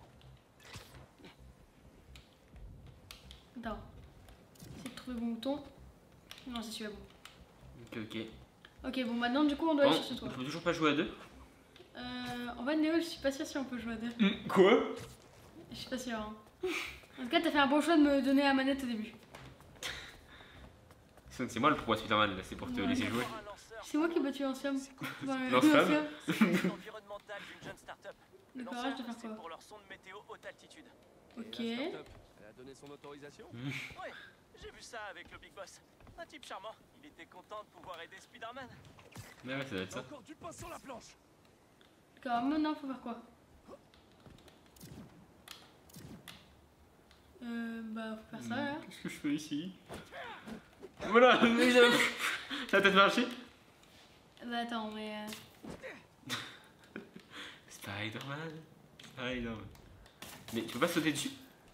Attends. Essayer de trouver le bon bouton. Non, c'est celui-là bon. Ok. Ok, bon, maintenant, du coup, on doit aller Bon, sur ce on toit. peut toujours pas jouer à deux? En fait, Néo, je suis pas sûre si on peut jouer à deux. Quoi? Je suis pas sûre. Hein. En tout cas, t'as fait un bon choix de me donner la manette au début. C'est moi le pro à Spider-Man là, c'est pour te Ouais. laisser jouer. Un lanceur C'est moi qui ai battu Ancium. Lance-flamme. environnemental d'une jeune start-up. Le D'accord, lanceur, je vais faire c'est quoi? pour leur sonde météo haute altitude. Ok. Et la start-up, elle a donné son autorisation? Ouais, J'ai vu ça avec le Big Boss. Un type charmant. Il était content de pouvoir aider Spider-Man. Mais ouais, ça doit être ça. Encore du pain sur la planche. D'accord, maintenant faut faire quoi? Bah faut faire ça là. Qu'est-ce que je fais ici? Voilà, mais ça a peut-être marché. Bah attends, mais... Spider-Man. Spider-Man. Mais tu peux pas sauter dessus?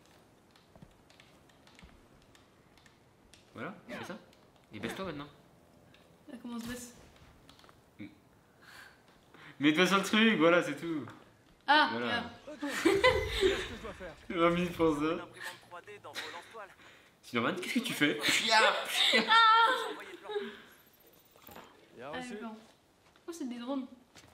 Voilà, c'est ça. Et baisse-toi maintenant. Là, comment on se baisse? Mets-toi sur le truc, voilà, c'est tout. Ah, Voilà. regarde. Qu'est-ce que je dois faire? 20 minutes pour ça. Une imprimante 3D dans vos lance-toiles. Spider-Man, qu'est-ce que tu fais? Envoyez le plan. Bien Ah, reçu. d'accord. Oh, c'est des drones.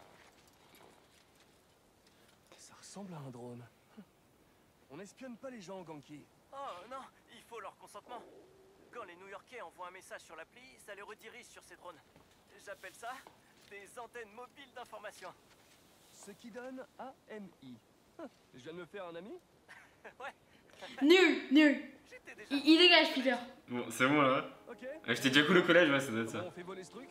Ça ressemble à un drone. On espionne pas les gens, Ganki. Oh non, il faut leur consentement. Quand les New-Yorkais envoient un message sur l'appli, ça les redirige sur ces drones. J'appelle ça des antennes mobiles d'information. Ce qui donne AMI. Je viens de me faire un ami? Ouais, Nul, nul. j'étais déjà... Il dégage, Peter. Bon, c'est bon là. Ok. J'étais déjà cool au collège, ouais, ça doit être Comment ça. on fait voler ce truc?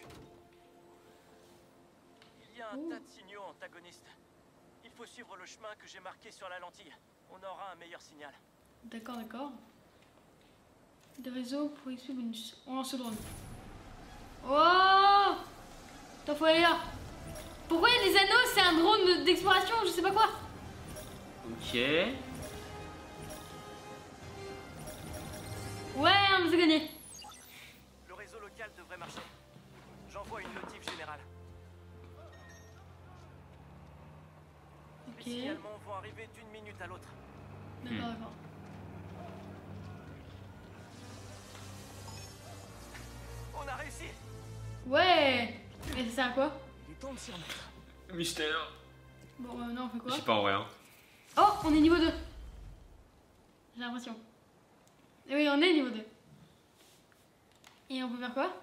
Il y a un tas de signaux antagonistes. Il faut suivre le chemin que j'ai marqué sur la lentille. On aura un meilleur signal. D'accord, d'accord. Des réseaux pour XP bonus. On lance le drone. Oh! Attends, faut aller là. Pourquoi il y a des anneaux? C'est un drone d'exploration, je sais pas quoi. Ok. Ouais, on nous a gagné. Le réseau local devrait marcher. J'envoie une notif générale. Ok. Les signalements vont arriver d'une minute à l'autre. D'accord, d'accord. On a réussi! Ouais! Et ça sert à quoi? Il est temps de s'y remettre. Mystère. Bon, non, on fait Je quoi? sais pas en vrai. Hein. Oh, on est niveau 2. J'ai l'impression. Et oui, on est niveau 2. Et on peut faire quoi?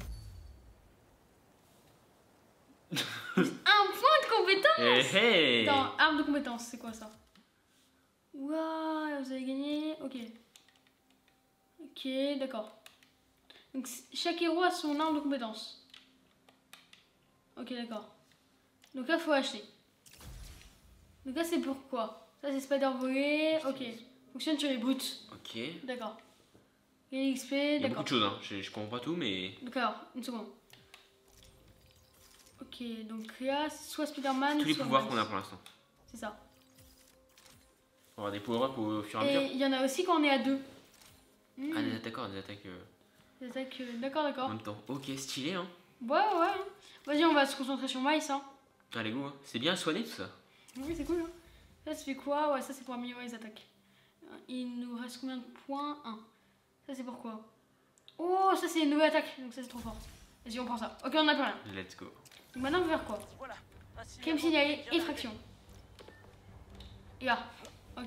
Un point de compétence! Hey, hey. Attends, arme de compétence, c'est quoi ça? Waouh, vous avez gagné. Ok. Ok, d'accord. Donc chaque héros a son arme de compétence. Ok, d'accord. Donc là, faut acheter. Donc là, c'est pourquoi? Ça, c'est Spider Voler. Ok. Fonctionne sur les brutes. Ok. D'accord. Et XP, Il y a beaucoup d'accord. de choses, hein. Je comprends pas tout, mais. D'accord, une seconde. Ok, donc là, c'est soit Spider-Man, Tous les soit pouvoirs Miles. qu'on a pour l'instant. C'est ça. On va avoir des power-up au fur et à mesure. Et il y en a aussi quand on est à 2. Ah, des attaques, des attaques Des attaques, d'accord, en d'accord. même temps. Ok, stylé, hein. Ouais, ouais. Vas-y, on va se concentrer sur Miles, hein. Allez, go, hein. C'est bien soigné tout ça. Oui, c'est cool, hein. Ça, ça fait quoi? Ouais, ça, c'est pour améliorer les attaques. Il nous reste combien de points? 1. Ça, c'est pourquoi? Oh, ça, c'est une nouvelle attaque. Donc, ça, c'est trop fort. Vas-y, on prend ça. Ok, on n'a plus rien. Let's go. Donc, maintenant, on va faire quoi? Voilà. Un Crime signalement signalé, bien effraction. Et là. Ok.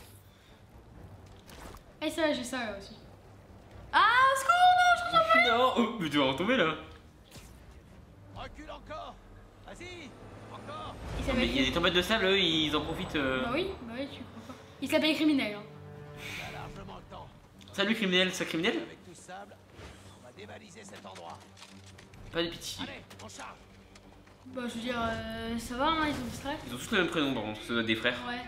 Et ça, j'ai ça là aussi. Ah, au secours, non, je ressens pas. Non, oh, mais tu vas en tomber là. Recule encore. Vas-y, encore. Il Mais s'appelle il y a des tempêtes de sable, eux, ils en profitent. Bah oui, tu crois pas. Il s'appelle criminel. Hein. Il y a largement le temps. Salut criminel, ça criminel? Avec tout ce sable, on va dévaliser cet endroit. Pas de pitié. Allez, on charge. Bah, je veux dire, ça va, hein, ils sont distraits. Ils ont tous le même prénom par contre, ça doit être des frères. Ouais.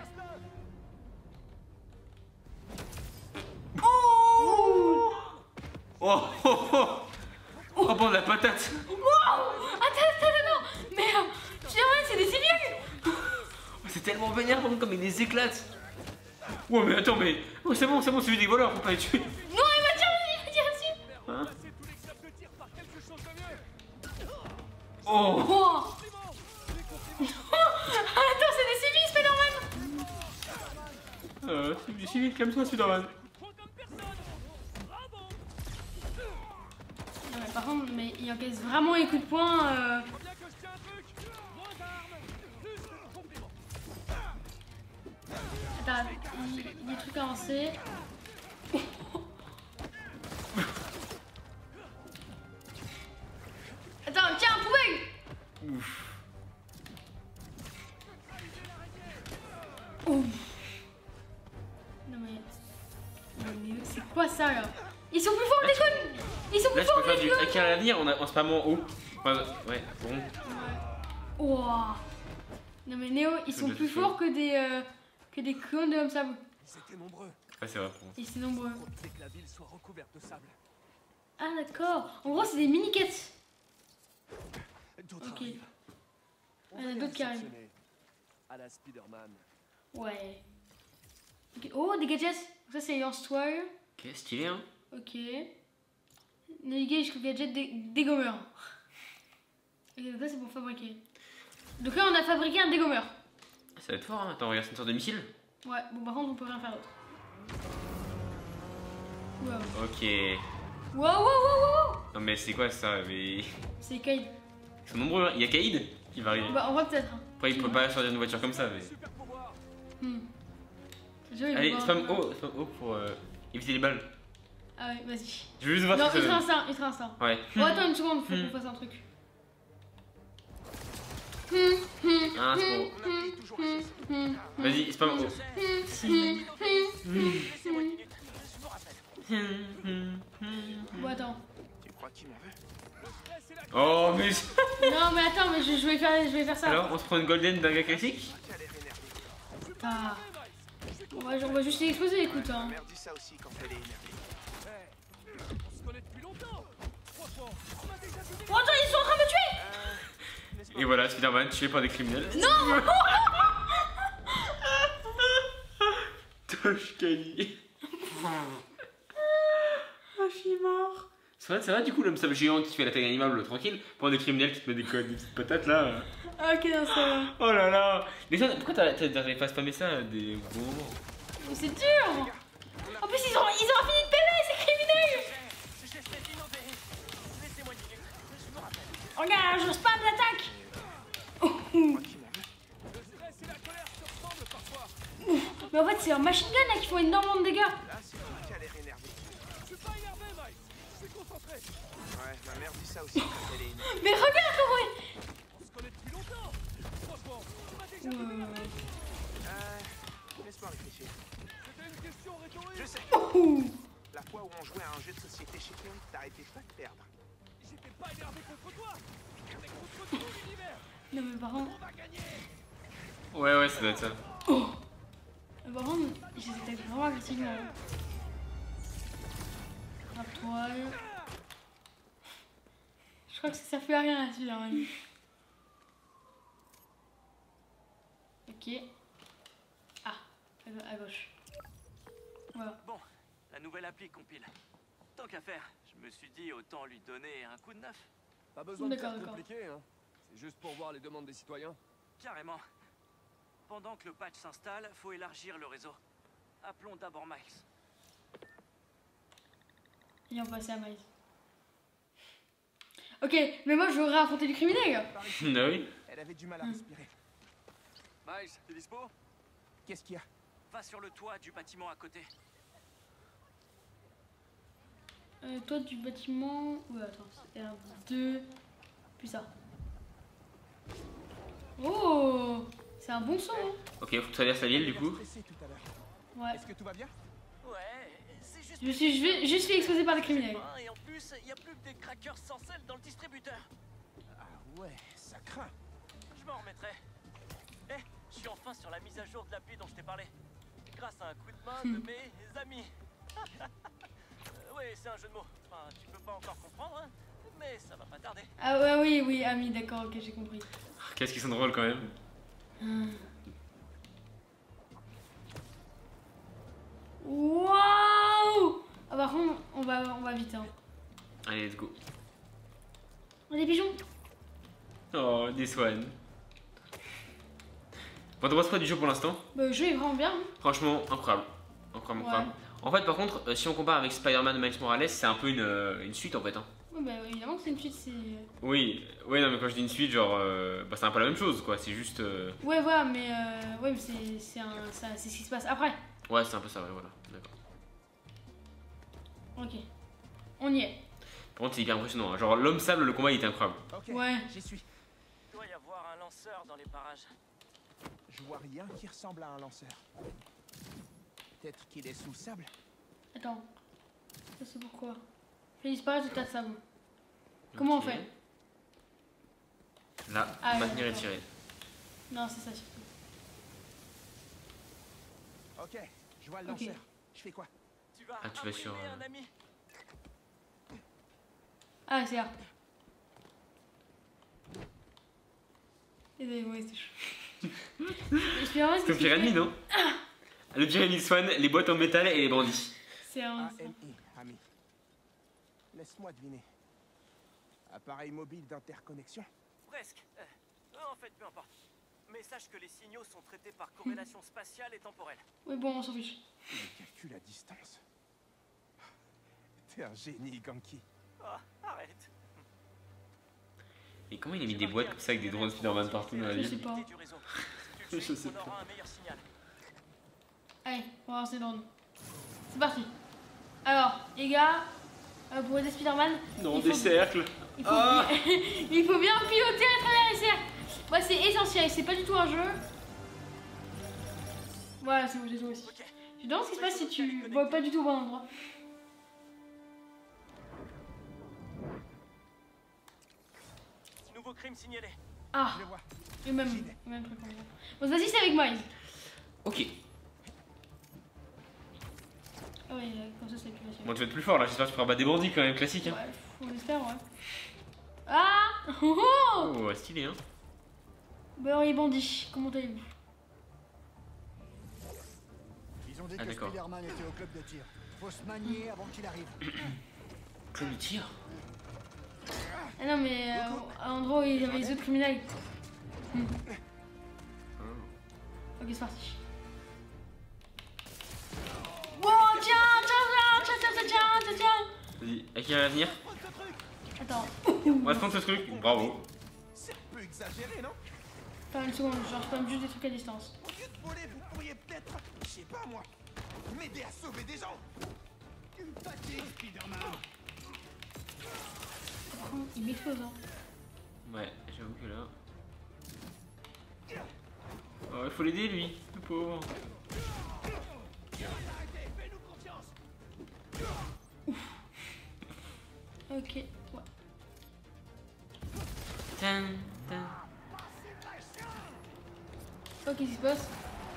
Oh oh oh oh bon la patate. Wow! Attends, non! Mais, Spider-Man, c'est des civils! Oh, c'est tellement vénère par contre comme il les éclate. Ouais mais attends mais. Oh, c'est bon, c'est lui des voleurs, faut pas les tuer. Non, il va tirer dessus! Hein? Remplacer tous les clubs de tir par quelque chose de mieux. Oh Oh! Attends, c'est des civils, Spider-Man! c'est du civil, calme-toi Spider-Man. Trop comme personne. Bravo. Non, mais par contre, mais il encaisse vraiment les coups de poing. Faut bien que je tiens un truc. Moins d'armes. Plus de compléments. Attends, il y a des trucs avancés. Attends, tiens, poubelle! Ouf. Ouf. Non mais c'est quoi ça là? Ils sont plus forts, déconne. Ils sont Là, plus je peux forts, faire du déconne. hack à l'avenir en spammant haut. Ouais, bon. Ouah. Non mais Néo, ils sont de plus feu. forts que des clones de Homme Sable. Ils étaient nombreux. Ouais, c'est vrai. Pour moi. Ils sont nombreux. Faut éviter que la ville soit recouverte de sable. Ah d'accord. En gros, c'est des mini-quêtes. D'autres Ok. arrivent. On Il y en a va les d'autres qui arrivent. réceptionner. À la Spider-Man. Ouais. Ok. Oh, des gadgets. Ça, c'est lance-toile. Ok, stylé, hein. Ok. Naviguer jusqu'au gadget dégommeur. Ok, donc là, c'est pour fabriquer. Donc là, on a fabriqué un dégommeur. Ça va être fort, hein. Attends, regarde, c'est une sorte de missile. Ouais, bon, par contre, on peut rien faire d'autre. Wow. Ok. Wow, wow, wow, wow. Non, mais c'est quoi ça? Mais. C'est Kaid. Ils sont nombreux, hein. Il y a Kaïd qui va arriver. Bah, on va peut-être. Hein. Après, il peut pas sortir une voiture comme ça, mais. Super pouvoir. Allez, spam haut pour éviter les balles. Ah ouais, vas-y. Je veux juste voir Non, ce que ça ultra donne. instinct, ultra instinct. Ouais. Oh, attends une seconde, faut qu'on fasse un truc. Ah, c'est bon. On appuie toujours chez Vas-y, spam haut. Laissez-moi une minute, je me rappelle. Bon, attends. Tu crois qu'il m'en veut? Oh, mais. Non, mais attends, mais je vais faire ça. Alors, on se prend une golden d'un gars classique? Tu as l'air énervé. Ah. On va juste l'exploser, écoute. Ma Hein. mère dit ça aussi quand elle est énervée. On se connaît depuis longtemps. Franchement, on m'a déjà donné. Oh, attends, ils sont en train de me tuer. Et voilà, Spider-Man tué par des criminels. Non. Tosh Kali. Ah, je suis mort. Ça va du coup, l'homme sable géant qui fait la taille animable tranquille, pour des criminels qui te mettent des petites patates là. Ok, non, ça va. Oh là là. Mais ça, pourquoi t'arrives pas à spammer ça des bons moments? Mais c'est dur. En plus, ils ont fini de PV, ces criminels. J'essaie d'innover. Laissez-moi une minute, je me rappelle. Regarde, je spam l'attaque. Tu crois qu'il m'en veut? Le stress et la colère se ressemblent parfois. Mais en fait, c'est un machine gun là qui font énormément de dégâts. Là, c'est toi qui as l'air énervé. Je suis pas énervé, Mike. Je suis concentré. Ouais, ma mère dit ça aussi quand elle est énervée. Mais regarde comment On se connaît depuis longtemps. Franchement, on m'a déjà il... donné. Laisse-moi réfléchir. C'était une question rhétorique. Je sais. La fois où on jouait à un jeu de société chez Ken, t'arrêtais pas de perdre. J'étais pas énervé contre toi. Mais contre tout l'univers. Non, mais par contre... On va gagner. Ouais, ça doit être ça. Par contre, je les attaque vraiment agressivement. Rap-toile. Je crois que ça fait à rien celui-là. Hein. Ok. Ah, à gauche. Voilà. Bon, la nouvelle appli compile. Tant qu'à faire, je me suis dit autant lui donner un coup de neuf. Pas besoin de D'accord, faire d'accord. compliqué, hein. C'est juste pour voir les demandes des citoyens. Carrément. Pendant que le patch s'installe, faut élargir le réseau. Appelons d'abord Miles. Et on va passer à Miles. Ok, mais moi je veux réaffronter du criminel. Ah oui. Elle avait du mal à respirer. Miles, t'es dispo? Qu'est-ce qu'il y a? Va sur le toit du bâtiment à côté. Toi du bâtiment... Ouais, attends, c'est R2... Puis ça. Oh, c'est un bon son. Hein. Ok, faut que tu traverses la ville du coup. Stressé tout à l'heure. Ouais. Est-ce que tout va bien? Ouais, c'est juste... Je me suis juste fait exploser par des criminels. Et en plus, il y a plus que des crackers sans sel dans le distributeur. Ah ouais, ça craint. Je m'en remettrai. Eh, je suis enfin sur la mise à jour de l'appli dont je t'ai parlé. Grâce à un coup de main de mes amis. Oui, c'est un jeu de mots. Enfin, tu peux pas encore comprendre, hein, mais ça va pas tarder. Ah ouais, oui, ami, d'accord, ok, j'ai compris. Qu'est-ce qu'ils sont drôles quand même. Waouh! Ah, par contre, on va vite. Hein. Allez, let's go. Oh, des pigeons! Oh, des swan. Bon, t'en penses quoi du jeu pour l'instant? Bah, le jeu est vraiment bien. Hein. Franchement, incroyable. Incroyable. En fait, par contre, si on compare avec Spider-Man Miles Morales, c'est un peu une suite en fait. Hein. Ouais, bah, évidemment que c'est une suite, c'est. Oui, non, mais quand je dis une suite, genre, bah, c'est un peu la même chose quoi. C'est juste. Ouais, voilà, mais c'est ce qui se passe après. Ouais, c'est un peu ça, ouais, voilà. D'accord. Ok. On y est. Par contre, c'est hyper impressionnant. Hein. Genre, l'homme sable, le combat il était incroyable. Ok, Ouais. j'y suis. Il doit y avoir un lanceur dans les parages. Je vois rien qui ressemble à un lanceur. Peut-être qu'il est sous le sable. Attends. Ça c'est pourquoi. Fait disparaître le tas de sable. Comment on fait? Là, Ah, maintenir et d'accord. tirer. Non, c'est ça surtout. Ok, je vois le lanceur. Je fais quoi? Tu vas Ah, tu vas sur, imprimer un ami. Ah, c'est là. Et ouais, c'est chaud. C'est comme Pyramide, non? Le Pyramide Swan, les boîtes en métal et les bandits. C'est un. AMI, ami. Laisse-moi deviner. Appareil mobile d'interconnexion? Presque. En fait, peu importe. Mais sache que les signaux sont traités par corrélation spatiale et temporelle. Oui, bon, on s'en fiche. Il calcule à distance. T'es un génie, Ganki. Ah, arrête. Et comment il a mis des boîtes comme ça avec des drones Spider-Man partout dans la Je sais ville? pas. Du réseau. Si tu le Je fais, sais on pas. Ah, aura un meilleur signal. Allez, on va lancer le drone. C'est parti. Alors, les gars, pour aider Spider-Man, Non, il des faut- cercles. il faut, Ah. il faut bien piloter à travers les cercles. Moi, c'est essentiel, c'est pas du tout un jeu. Voilà, c'est bon, j'ai joué aussi. Ok. Je me demande ce qui se passe si tu vois pas du tout au bon endroit. Nouveau crime signalé. Ah, Je le vois. le même truc en gros. Bon, vas-y, c'est avec Miles. Ok. Ah oui, comme ça, c'est plus facile. Bon, tu vas être plus fort là, j'espère que tu feras battre des bandits quand même, classique. Hein. Ouais, on espère, ouais. Ah oh, oh. Oh, stylé, hein. Bon, alors, les bandits, comment allez-vous? Ils ont dit Ah, que d'accord. Spider-Man était au club de tir. Faut se manier avant qu'il arrive. Club de tir. Ah non, mais à l'endroit où il y avait les autres criminels. Ok, c'est parti. Wow, tiens. Vas-y, à qui va venir? Attends, On va se prendre ce truc. Bravo. C'est un peu exagéré, non? attends une seconde, genre je peux juste des trucs à distance. Au lieu de voler, vous pourriez peut-être, je sais pas moi, m'aider à sauver des gens. Une fatigue, Spider-Man. Oh, il m'explose, hein. Ouais, j'avoue que là. Oh, il faut l'aider lui, le pauvre. Ok, ouais. Tan, tan. Oh, qu'est-ce qui se passe?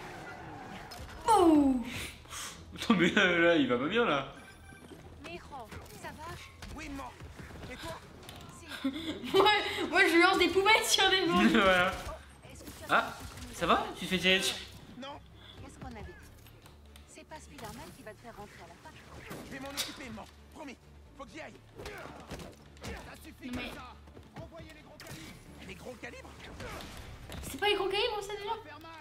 Oh. Attends, mais là, il va pas bien là. Mijo, ça va? Oui, mort. Et toi? Moi je lance des poubelles sur des gens. Voilà. Est-ce que tu as Ah, ça va? Tu te fais tirer dessus? Non, Qu'est-ce qu'on avait dit? C'est pas Spider-Man qui va te faire rentrer à la fac. je vais m'en occuper, mort. Promis, faut que j'y aille. Ça suffit Mais- comme ça. Envoyez les gros calibres. Les gros calibres? C'est pas les gros calibres ça déjà? Faire mal.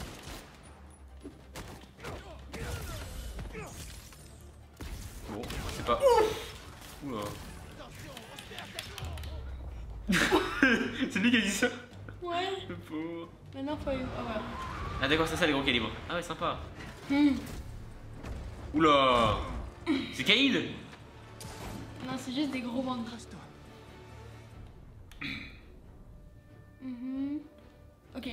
Bon, c'est pas. Oula. C'est lui qui a dit ça? Ouais. Le pauvre. Maintenant faut. Ah voilà. Ah, d'accord, c'est ça les gros calibres. Ah, ouais, sympa. Hmm. Oula. C'est Kaïd? Non, c'est juste des gros bandits. Mhm. Ok.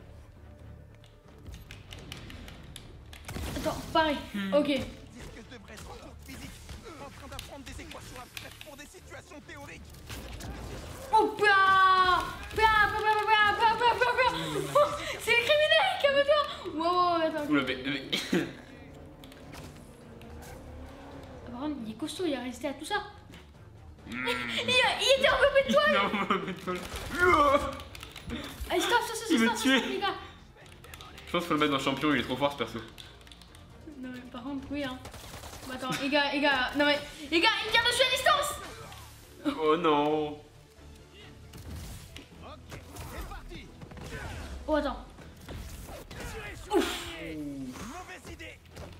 Attends, pareil. Ok. Dire que je devrais être en cours de physique, en train d'apprendre des équations abstraites pour des situations théoriques. Oh, c'est le criminel, calme-toi. Wow, attends. Oula, mais... Par contre, il est costaud, il a résisté à tout ça. Il était enveloppé de toi. Non, mais toi. Allez, stop, Il veut stop, tuer. les gars. Je pense qu'il faut le mettre dans le champion, il est trop fort ce perso. Non, mais par contre, oui, hein. Bon, attends, les gars, non mais, les gars, il me tire dessus à distance. Oh non. Oh, attends. Mauvaise idée.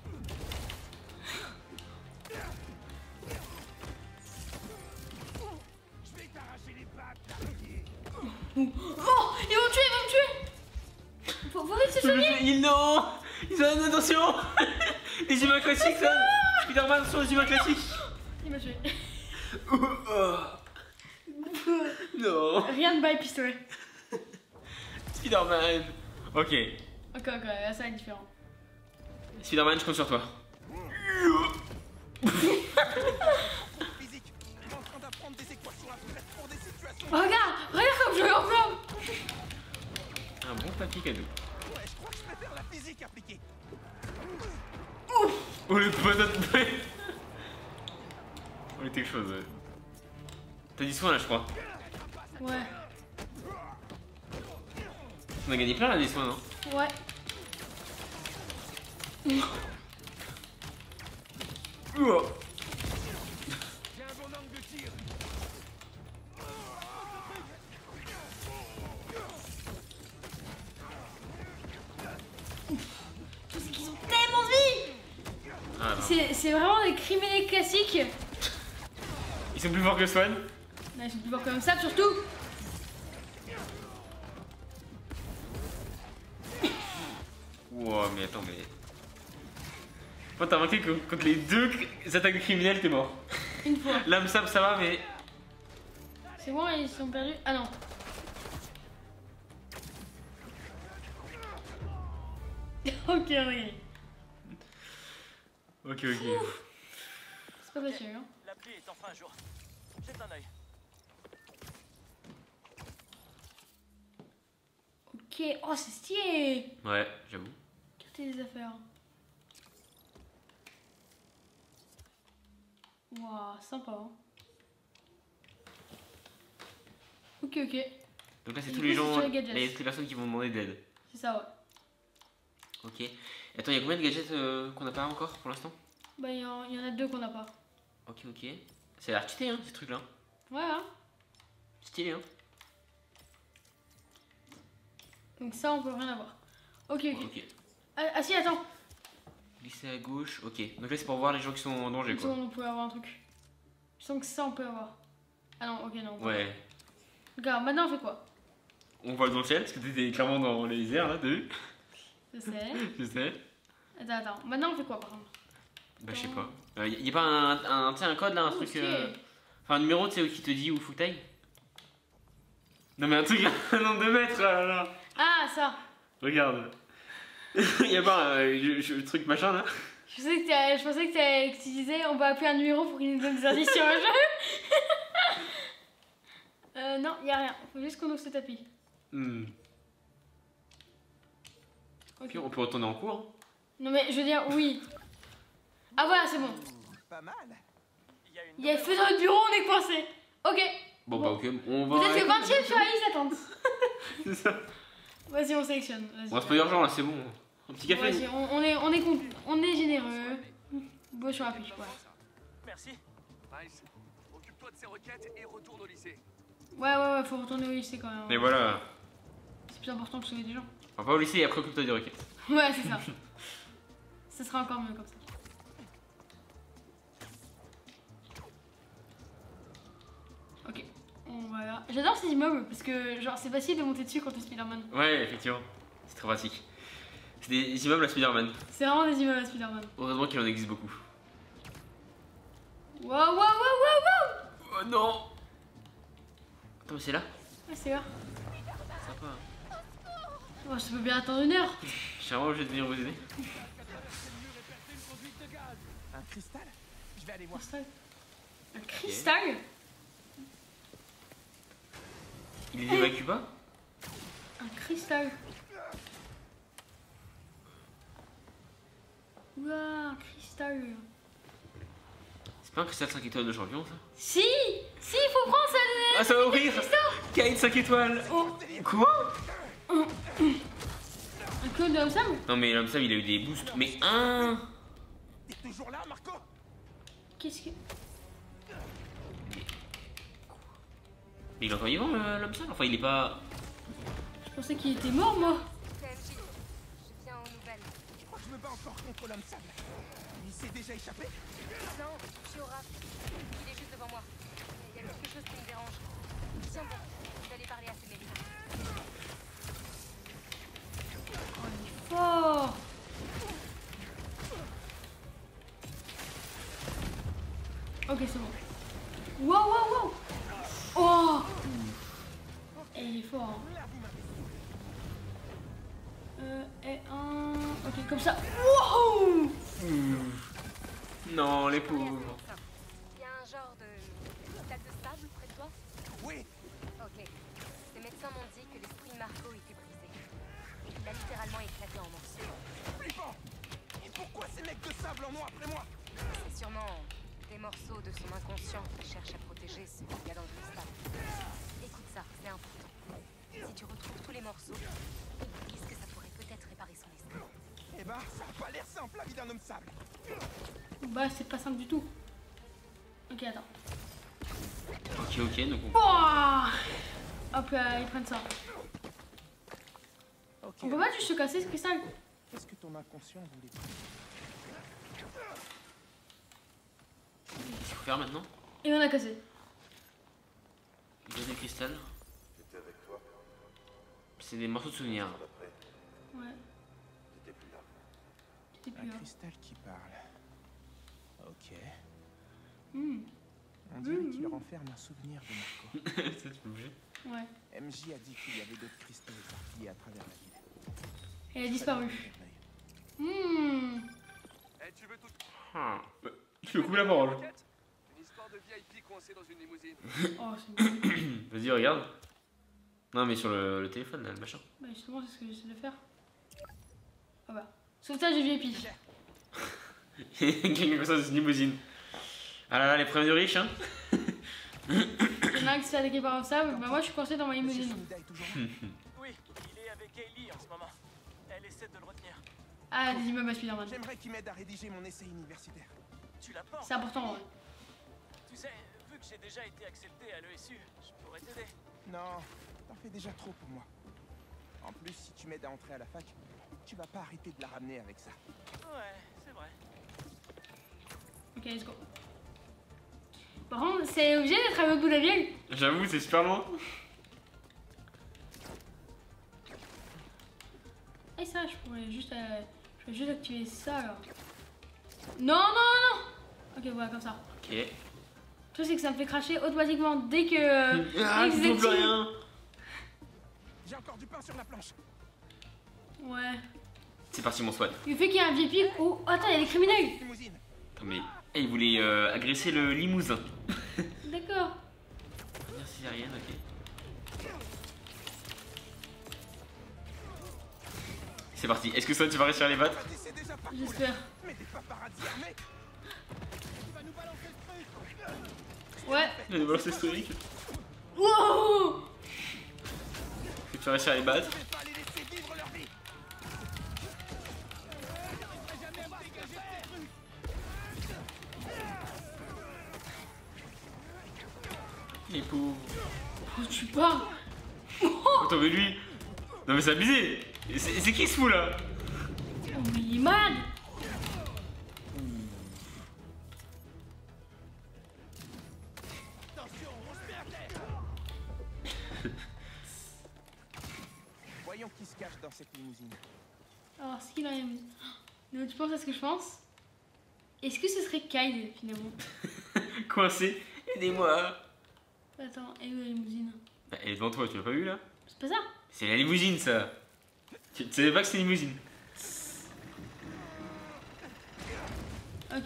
Je vais t'arracher les pattes, l'araignée. Oh, ils vont me tuer. Faut vite se soigner. Non. Ils ont une attention. Les humains classiques, ça. Spider-Man sont les humains classiques. Il m'a tué. Non. Rien de bail pistolet. Spider-Man. Ok. Ok, là ça va être différent. Spider-Man, je compte sur toi. magnifique à nous. Ouais, je crois que je préfère la physique appliquée. Oh le patate. On est quelque chose. Ouais. T'as dit soin là, je crois. Ouais. On a gagné plein là, des soins, non? Ouais. Oh. J'ai un bon angle de tir. C'est qu'ils ont tellement de vie. Ah, non. C'est vraiment des criminels classiques. Ils sont plus forts que Swan. Là, ils sont plus forts comme ça, surtout. Wow, mais attends, mais. Quand t'as remarqué que contre les deux attaques criminelles, t'es mort. Une fois. L'âme sable, ça va, mais. C'est bon, ils sont perdus. Ah non. Ok, oui. Ok. C'est pas facile, hein. L'appli est enfin à jour. Jette un œil. Ok. Oh, c'est stylé. Ouais, j'avoue. Regardez les affaires. Waouh, sympa. Hein. Ok. Donc là, c'est Et tous du les coup, c'est gens, sur les gadgets. toutes les personnes qui vont demander de l'aide. C'est ça, ouais. Ok. Attends, il y a combien de gadgets qu'on n'a pas encore pour l'instant? Bah, il y en a deux qu'on n'a pas. Ok. Ça a l'air cheaté, hein, ces trucs-là. Ouais, hein. Stylé, hein. Donc ça, on peut rien avoir. Ok. Ok. Ah si, attends. Glisser à gauche, ok. Donc là, c'est pour voir les gens qui sont en danger, quoi. On peut avoir un truc. Je sens que ça, on peut avoir. Ah non, ok, non. Ouais. Regarde, maintenant, on fait quoi? On voit dans le ciel, parce que t'étais clairement dans les airs, là, t'as vu? Je sais. Je sais. Attends. Maintenant, on fait quoi, par contre? Bah, je sais pas. Y a pas un code, là, un truc... Enfin, un numéro, tu sais, qui te dit où faut que t'ailles? Non, mais un truc, là, un nombre de mètres, là. Ah, ça. Regarde. Y a pas un truc machin, là? Je pensais que tu disais on va appeler un numéro pour qu'il nous donne des indices sur le jeu. Non, y a rien. Faut juste qu'on ouvre ce tapis. Ok, on peut retourner en cours. Hein. Non mais je veux dire, oui. Ah voilà, c'est bon. Pas mal. Il y a le feu dans le bureau, on est coincé. Ok. Bon, bah ok, on va... Vous êtes le 20ème sur la liste d'attente. C'est ça. Vas-y, on sélectionne. Bon, c'est pas urgent, là, c'est bon. Un petit café. Vas-y, on est généreux. Beau sur la piche, voilà. Merci. Miles, occupe-toi de ces requêtes et retourne au lycée. Ouais, faut retourner au lycée quand même. Mais voilà. C'est plus important que sauver des gens. On va pas au lycée et après occupe-toi des requêtes. Ouais, c'est ça. Ça sera encore mieux comme ça. Ok, voilà. J'adore ces immeubles parce que genre c'est facile de monter dessus quand t'es Spider-Man. Ouais, effectivement. C'est très pratique. C'est des immeubles à Spider-Man. C'est vraiment des immeubles à Spider-Man. Heureusement qu'il en existe beaucoup. Wow. Oh non. Attends, mais c'est là? Ouais, c'est là. Sympa. Oh, je peux bien attendre une heure. Je suis vraiment obligé de venir vous aider. Un cristal? Je vais aller voir. Un cristal? Il les évacue pas? Un cristal. Ouah, un cristal. C'est pas un cristal 5 étoiles de champion, ça? Si, il faut prendre ça. Ah, ça va ouvrir! Kate 5 étoiles! Oh. Quoi? Un clone de l'homme sable? Non, mais l'homme sable, il a eu des boosts. Mais un! T'es toujours là, Marco? Qu'est-ce que... Mais il est encore vivant, l'homme sable? Enfin, il est pas... Je pensais qu'il était mort, moi. TMJ, je viens aux nouvelles. Je crois que je me bats encore contre l'homme sable. Il s'est déjà échappé? Non, je suis au rap. Il est juste devant moi. Il y a quelque chose qui me dérange. Tiens bon, je vais aller parler à ces médecins. Fort. Ok, c'est bon. Wow. Oh. Et il est fort. Hein. Et un... Ok, comme ça. Wow. Non, les pauvres. Il y a un genre de cristal de sable près de toi? Oui. Ok. Les médecins m'ont dit que l'esprit Marco était brisé. Il a littéralement éclaté en morceaux. Flippant! Et pourquoi ces mecs de sable en ont après moi? C'est sûrement des morceaux de son inconscient qui cherche à protéger ce qu'il y a dans le cristal. Écoute ça, c'est important. Si tu retrouves tous les morceaux, qu'est-ce que ça pourrait peut-être réparer son esprit? Eh ben, ça a pas l'air simple la vie d'un homme sable. Bah, c'est pas simple du tout. Ok, attends. Ok, donc Ouah, hop là, ils prennent ça. Ok. On peut pas juste se casser ce cristal? Qu'est-ce que ton inconscient voulait dire? qu'est-ce qu'il faut faire maintenant? Et on a cassé. Il y a des cristals. J'étais avec toi. C'est des morceaux de souvenirs. Ouais, T'étais plus là. c'était plus Un là. cristal qui parle. Ok. Hmm, On dirait qu'il renferme un souvenir de Marco. Ça, tu peux bouger. ouais. MJ a dit qu'il y avait d'autres cristaux éparpillés à travers la ville. Elle a disparu. Hmm. Eh, tu veux tout... Ah. Tu me coupes la parole. Une histoire de VIP coincé dans une limousine. Oh, c'est bon. Vas-y, regarde. Non, mais sur le téléphone, là, le machin. Bah, justement, c'est ce que j'essaie de faire. Ah bah. Sauvetage de VIP. Quelqu'un comme ça, c'est une limousine. Ah là là, les problèmes de riches, hein. Il y en a un qui se fait attaquer par un sable. Bah, moi, je suis coincé dans ma Monsieur limousine. Sumida est toujours là. Oui, il est avec Hailey en ce moment. Elle essaie de le retenir. Ah, des immeubles à Spider-Man. J'aimerais qu'il m'aide à rédiger mon essai universitaire. Tu l'as pas C'est important, ouais. Tu sais, vu que j'ai déjà été accepté à l'ESU, je pourrais t'aider. Non, t'en fais déjà trop pour moi. En plus, si tu m'aides à entrer à la fac, tu vas pas arrêter de la ramener avec ça. Ouais, c'est vrai. Ok, let's go. Par contre, c'est obligé d'être à l'autre bout de la ville. J'avoue, c'est super loin. Et ça, je pourrais juste activer ça, là. Non, non, non, non. Ok, voilà, comme ça. Ok. Le truc, c'est que ça me fait cracher automatiquement dès que... Ah, dès que tu vois plus j'active. rien. J'ai encore du pain sur la planche. Ouais. C'est parti, mon SWAT. Le fait qu'il y a un VIP... Oh, attends, il y a des criminels. Limousine. Attends, mais. Eh, il voulait agresser le limousin. D'accord. Merci, Ariane, ok. C'est parti. Est-ce que ça, tu vas réussir à les battre? C'est déjà pas J'espère. Mais des paparazzis armés. Il va nous balancer le truc. Ouais. Il y a des balances historiques. Wow. Est-ce que tu vas réussir à les battre? Je vais pas les laisser vivre leur vie. Il est pauvre. Oh, tu parles. Attends, mais lui. Non, mais c'est abusé. C'est qui ce fou là? Oh, mais il est malade. Voyons qui se cache dans cette limousine. Alors, ce qu'il a aimé. Donc, tu penses à ce que je pense? Est-ce que ce serait Kyle, finalement? Coincé. Aidez-moi. Attends, et où est la limousine? Bah, elle est devant toi, tu l'as pas vu là? C'est pas ça? C'est la limousine ça. Tu savais pas que c'est une limousine? Ok.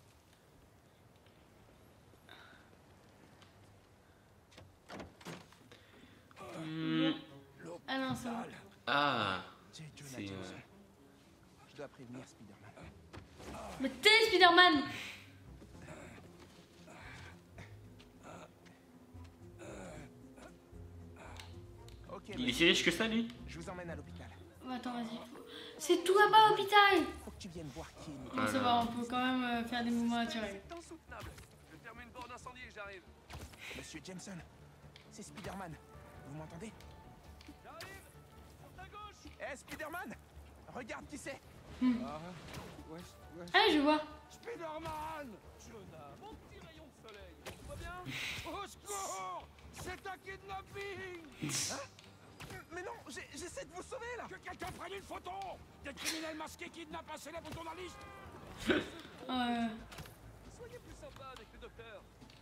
Ah non, c'est bon. Ah. J. Jonah C'est. Jameson. Je dois prévenir Spider-Man. Mais t'es Spider-Man! Ok, Il est si riche que ça lui? je vous emmène à l'hôpital. Oh, attends, vas-y. C'est tout là-bas à l'hôpital! Faut que tu viennes voir qui est Nick. Non, c'est bon, on peut quand même faire des mouvements naturels. C'est insoutenable. Je vais fermer une borne incendie et j'arrive. Monsieur Jameson, c'est Spider-Man. Vous m'entendez? J'arrive. Sur ta gauche. Eh, Spider-Man! Regarde qui c'est! Ah, je vois. Spider-Man. Jonah, mon petit rayon de soleil. Tout va bien? Au secours. C'est un kidnapping. Mais non, j'essaie de vous sauver là! Que quelqu'un prenne une photo. Des criminels masqués kidnappent un célèbre journaliste. Soyez plus sympa avec le docteur.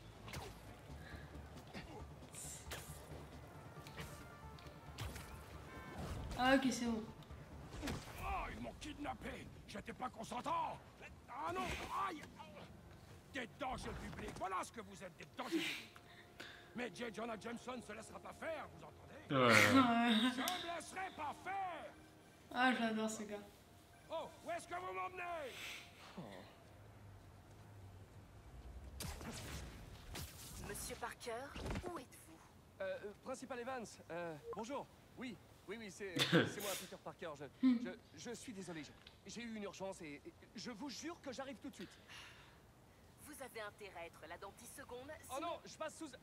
Ah, ok, c'est bon. Ah, ils m'ont kidnappé. J'étais pas consentant. Ah non, aïe. Des dangers publics. Voilà ce que vous êtes, des dangers publics. Mais J. Jonah Jameson se laissera pas faire, vous entendez? Ouais. Je me laisserai pas faire. Ah, j'adore ce gars. Oh, où est-ce que vous m'emmenez? Monsieur Parker, où êtes-vous? Principal Evans, bonjour. Oui, c'est moi, Peter Parker. Je suis désolé, j'ai eu une urgence et je vous jure que j'arrive tout de suite. Vous avez intérêt à être là dans 10 secondes. Oh non, je passe sous...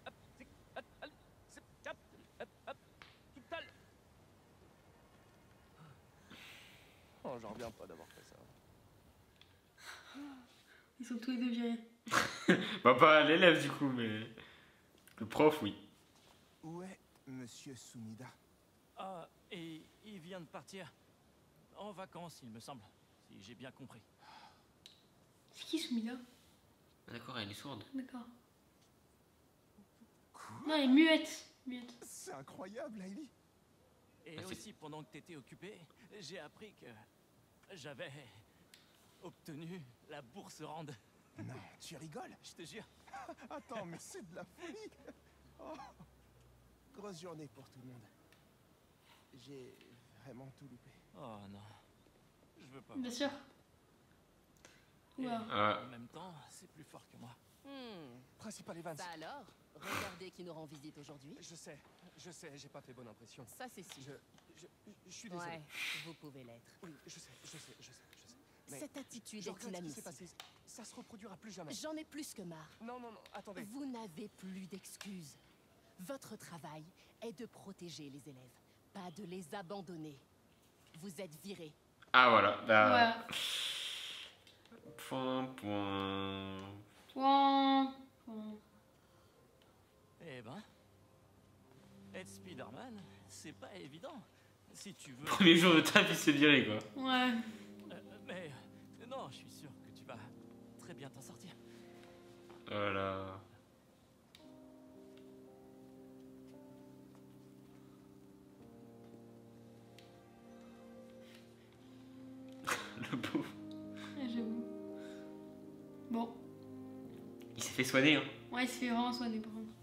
Oh, j'en reviens pas d'avoir fait ça. Ils sont tous les deux virés. Bah pas l'élève du coup, mais le prof, oui. Où est Monsieur Sumida? Ah, et il vient de partir en vacances, il me semble, si j'ai bien compris. C'est qui Sumida? Ah, d'accord, elle est sourde. D'accord. Non, elle est muette. Muette. C'est incroyable, Hailey. Et aussi, pendant que t'étais occupé, j'ai appris que j'avais obtenu la bourse Rand. Non, tu rigoles? Je te jure. Attends, mais c'est de la folie. Oh. Grosse journée pour tout le monde. J'ai vraiment tout loupé. Oh non, je veux pas. Bien sûr. Et Ouah. en même temps, c'est plus fort que moi. Principal Evans. Ça alors? Regardez qui nous rend visite aujourd'hui. Je sais, j'ai pas fait bonne impression. Ça c'est sûr. Je suis désolé. Ouais, vous pouvez l'être. Oui, je sais. Mais Cette attitude je est regrette ce qui s'est inadmissible. passé. Ça se reproduira plus jamais. J'en ai plus que marre. Non, attendez. Vous n'avez plus d'excuses. Votre travail est de protéger les élèves, pas de les abandonner. Vous êtes virés. Ah voilà. Bah... Ouais. Point. Point. Eh ben, être Spider-Man, c'est pas évident. Si tu veux. Premier jour de taf, il se fait virer quoi. Ouais. Mais non, je suis sûr que tu vas très bien t'en sortir. Voilà. Le pauvre. Ouais, j'avoue. Bon. Il s'est fait soigner hein. Ouais, il se fait vraiment soigner par contre.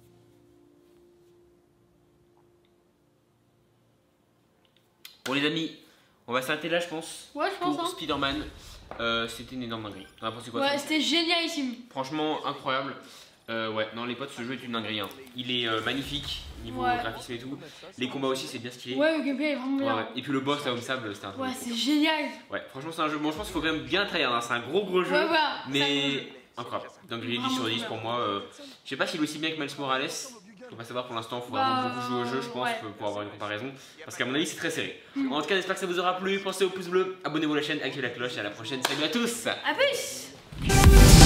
Bon les amis, on va s'arrêter là je pense. Ouais, je pense Pour hein. Spider-Man, c'était une énorme dinguerie. On a pensé quoi Ouais, ça c'était génialissime. Franchement incroyable. Ouais, non les potes, ce jeu est une dinguerie. Hein. Il est magnifique, niveau Ouais. graphisme et tout. Les combats aussi c'est bien stylé. Ouais, le gameplay est vraiment bien. Ouais. Et puis le boss là, Homme Sable, c'était un truc. Ouais, c'est génial. Ouais, franchement c'est un jeu, bon je pense qu'il faut quand même bien trahir, hein. C'est un gros jeu. Ouais, voilà. Mais incroyable. Dinguerie 10 sur 10 Vraiment pour moi. Je sais pas s'il est aussi bien que Miles Morales. Je peux pas savoir pour l'instant, il faut vraiment beaucoup jouer au jeu je pense ouais. pour avoir une comparaison. Parce qu'à mon avis c'est très serré. En tout cas j'espère que ça vous aura plu, pensez au pouce bleu, abonnez-vous à la chaîne, activez la cloche et à la prochaine. Salut à tous. A plus.